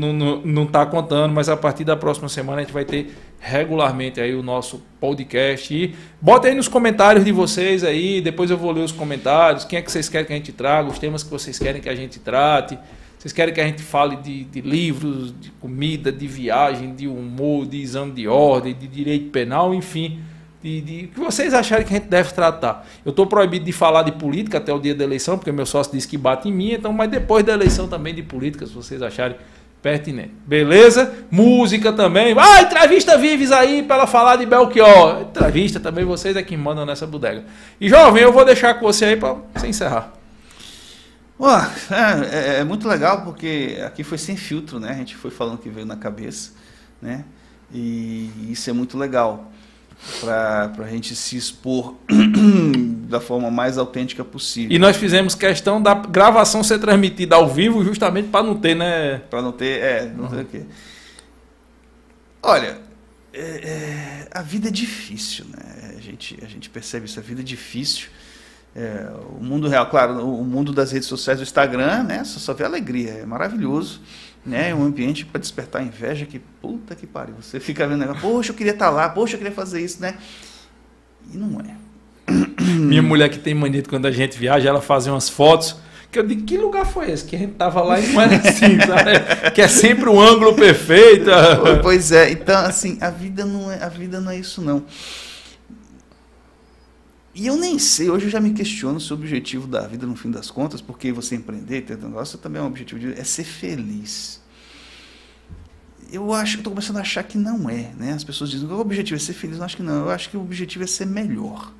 [SPEAKER 1] não está contando, mas a partir da próxima semana a gente vai ter regularmente aí o nosso podcast. E bota aí nos comentários de vocês aí, depois eu vou ler os comentários. Quem é que vocês querem que a gente traga, os temas que vocês querem que a gente trate. Vocês querem que a gente fale de livros, de comida, de viagem, de humor, de exame de ordem, de direito penal, enfim, de que vocês acharem que a gente deve tratar. Eu estou proibido de falar de política até o dia da eleição, porque meu sócio disse que bate em mim, então, mas depois da eleição também de política, se vocês acharem pertinente. Beleza? Música também. Entrevista Vives aí para ela falar de Belchior. Entrevista também, vocês é que mandam nessa bodega. E jovem, eu vou deixar com você aí para você encerrar.
[SPEAKER 2] É muito legal porque aqui foi sem filtro, né? A gente foi falando o que veio na cabeça, né? E isso é muito legal para a gente se expor da forma mais autêntica possível.
[SPEAKER 1] E nós fizemos questão da gravação ser transmitida ao vivo justamente para não ter, né?
[SPEAKER 2] Para não ter, não ter o quê? Olha, a vida é difícil, né? A gente percebe isso, a vida é difícil. O mundo real, claro, o mundo das redes sociais, do Instagram, né? Só vê alegria, é maravilhoso, né? É um ambiente para despertar inveja que, puta que pariu, você fica vendo, poxa, eu queria estar lá, poxa, eu queria fazer isso, né? E não é.
[SPEAKER 1] Minha mulher que tem mania de quando a gente viaja, ela fazia umas fotos, que eu digo, que lugar foi esse? Que a gente tava lá e não era assim, sabe? Que é sempre um ângulo perfeito.
[SPEAKER 2] Pois é, então assim, a vida não é isso não. E eu nem sei, hoje eu já me questiono se o objetivo da vida, no fim das contas, porque você empreender, ter negócio, também é um objetivo é ser feliz. Eu estou começando a achar que não é, né? As pessoas dizem que o objetivo é ser feliz, eu acho que não. Eu acho que o objetivo é ser melhor.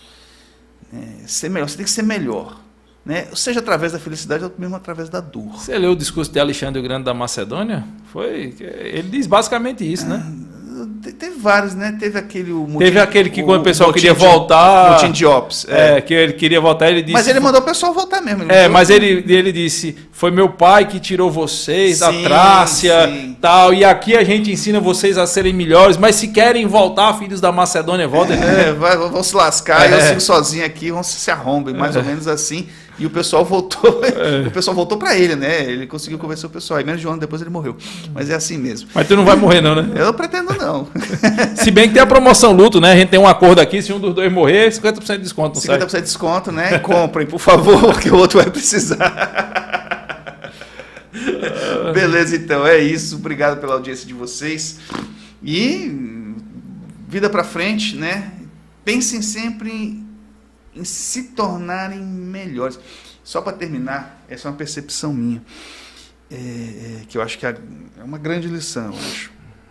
[SPEAKER 2] Ser melhor, você tem que ser melhor. Né? Seja através da felicidade ou mesmo através da dor.
[SPEAKER 1] Você leu o discurso de Alexandre o Grande da Macedônia? Ele diz basicamente isso, né?
[SPEAKER 2] Teve vários, né? Teve aquele
[SPEAKER 1] que quando o pessoal queria voltar...
[SPEAKER 2] Motim Diopes.
[SPEAKER 1] Que ele queria voltar, ele disse...
[SPEAKER 2] Mas ele mandou o pessoal voltar mesmo.
[SPEAKER 1] Mas ele disse, foi meu pai que tirou vocês da Trácia, tal, e aqui a gente ensina vocês a serem melhores, mas se querem voltar, filhos da Macedônia, voltem.
[SPEAKER 2] Vão se lascar, eu sigo sozinho aqui, vão se arrombem, mais ou menos assim. E o pessoal voltou, para ele, né? Ele conseguiu convencer o pessoal. E menos de um ano depois ele morreu. Mas é assim mesmo.
[SPEAKER 1] Mas tu não vai morrer não, né?
[SPEAKER 2] Eu não pretendo não.
[SPEAKER 1] Se bem que tem a promoção luto, né? A gente tem um acordo aqui, se um dos dois morrer, 50% de desconto.
[SPEAKER 2] 50% de desconto, né? Comprem, por favor, porque o outro vai precisar. Beleza, então, é isso. Obrigado pela audiência de vocês. E vida para frente, né? Pensem sempre em se tornarem melhores. Só para terminar, essa é uma percepção minha, que eu acho que é uma grande lição, eu acho.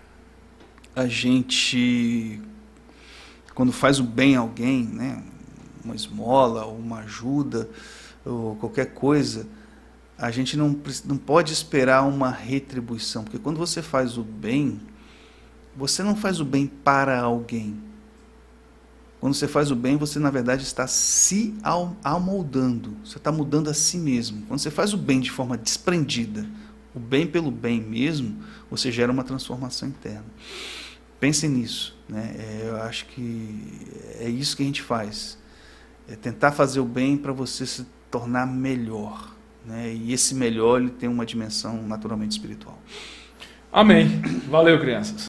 [SPEAKER 2] A gente, quando faz o bem a alguém, né, uma esmola, ou uma ajuda, ou qualquer coisa, a gente não pode esperar uma retribuição, porque quando você faz o bem, você não faz o bem para alguém. Quando você faz o bem, você, na verdade, está se amoldando. Você está mudando a si mesmo. Quando você faz o bem de forma desprendida, o bem pelo bem mesmo, você gera uma transformação interna. Pensem nisso, né? Eu acho que é isso que a gente faz. É tentar fazer o bem para você se tornar melhor, né? E esse melhor ele tem uma dimensão naturalmente espiritual.
[SPEAKER 1] Amém. Valeu, crianças.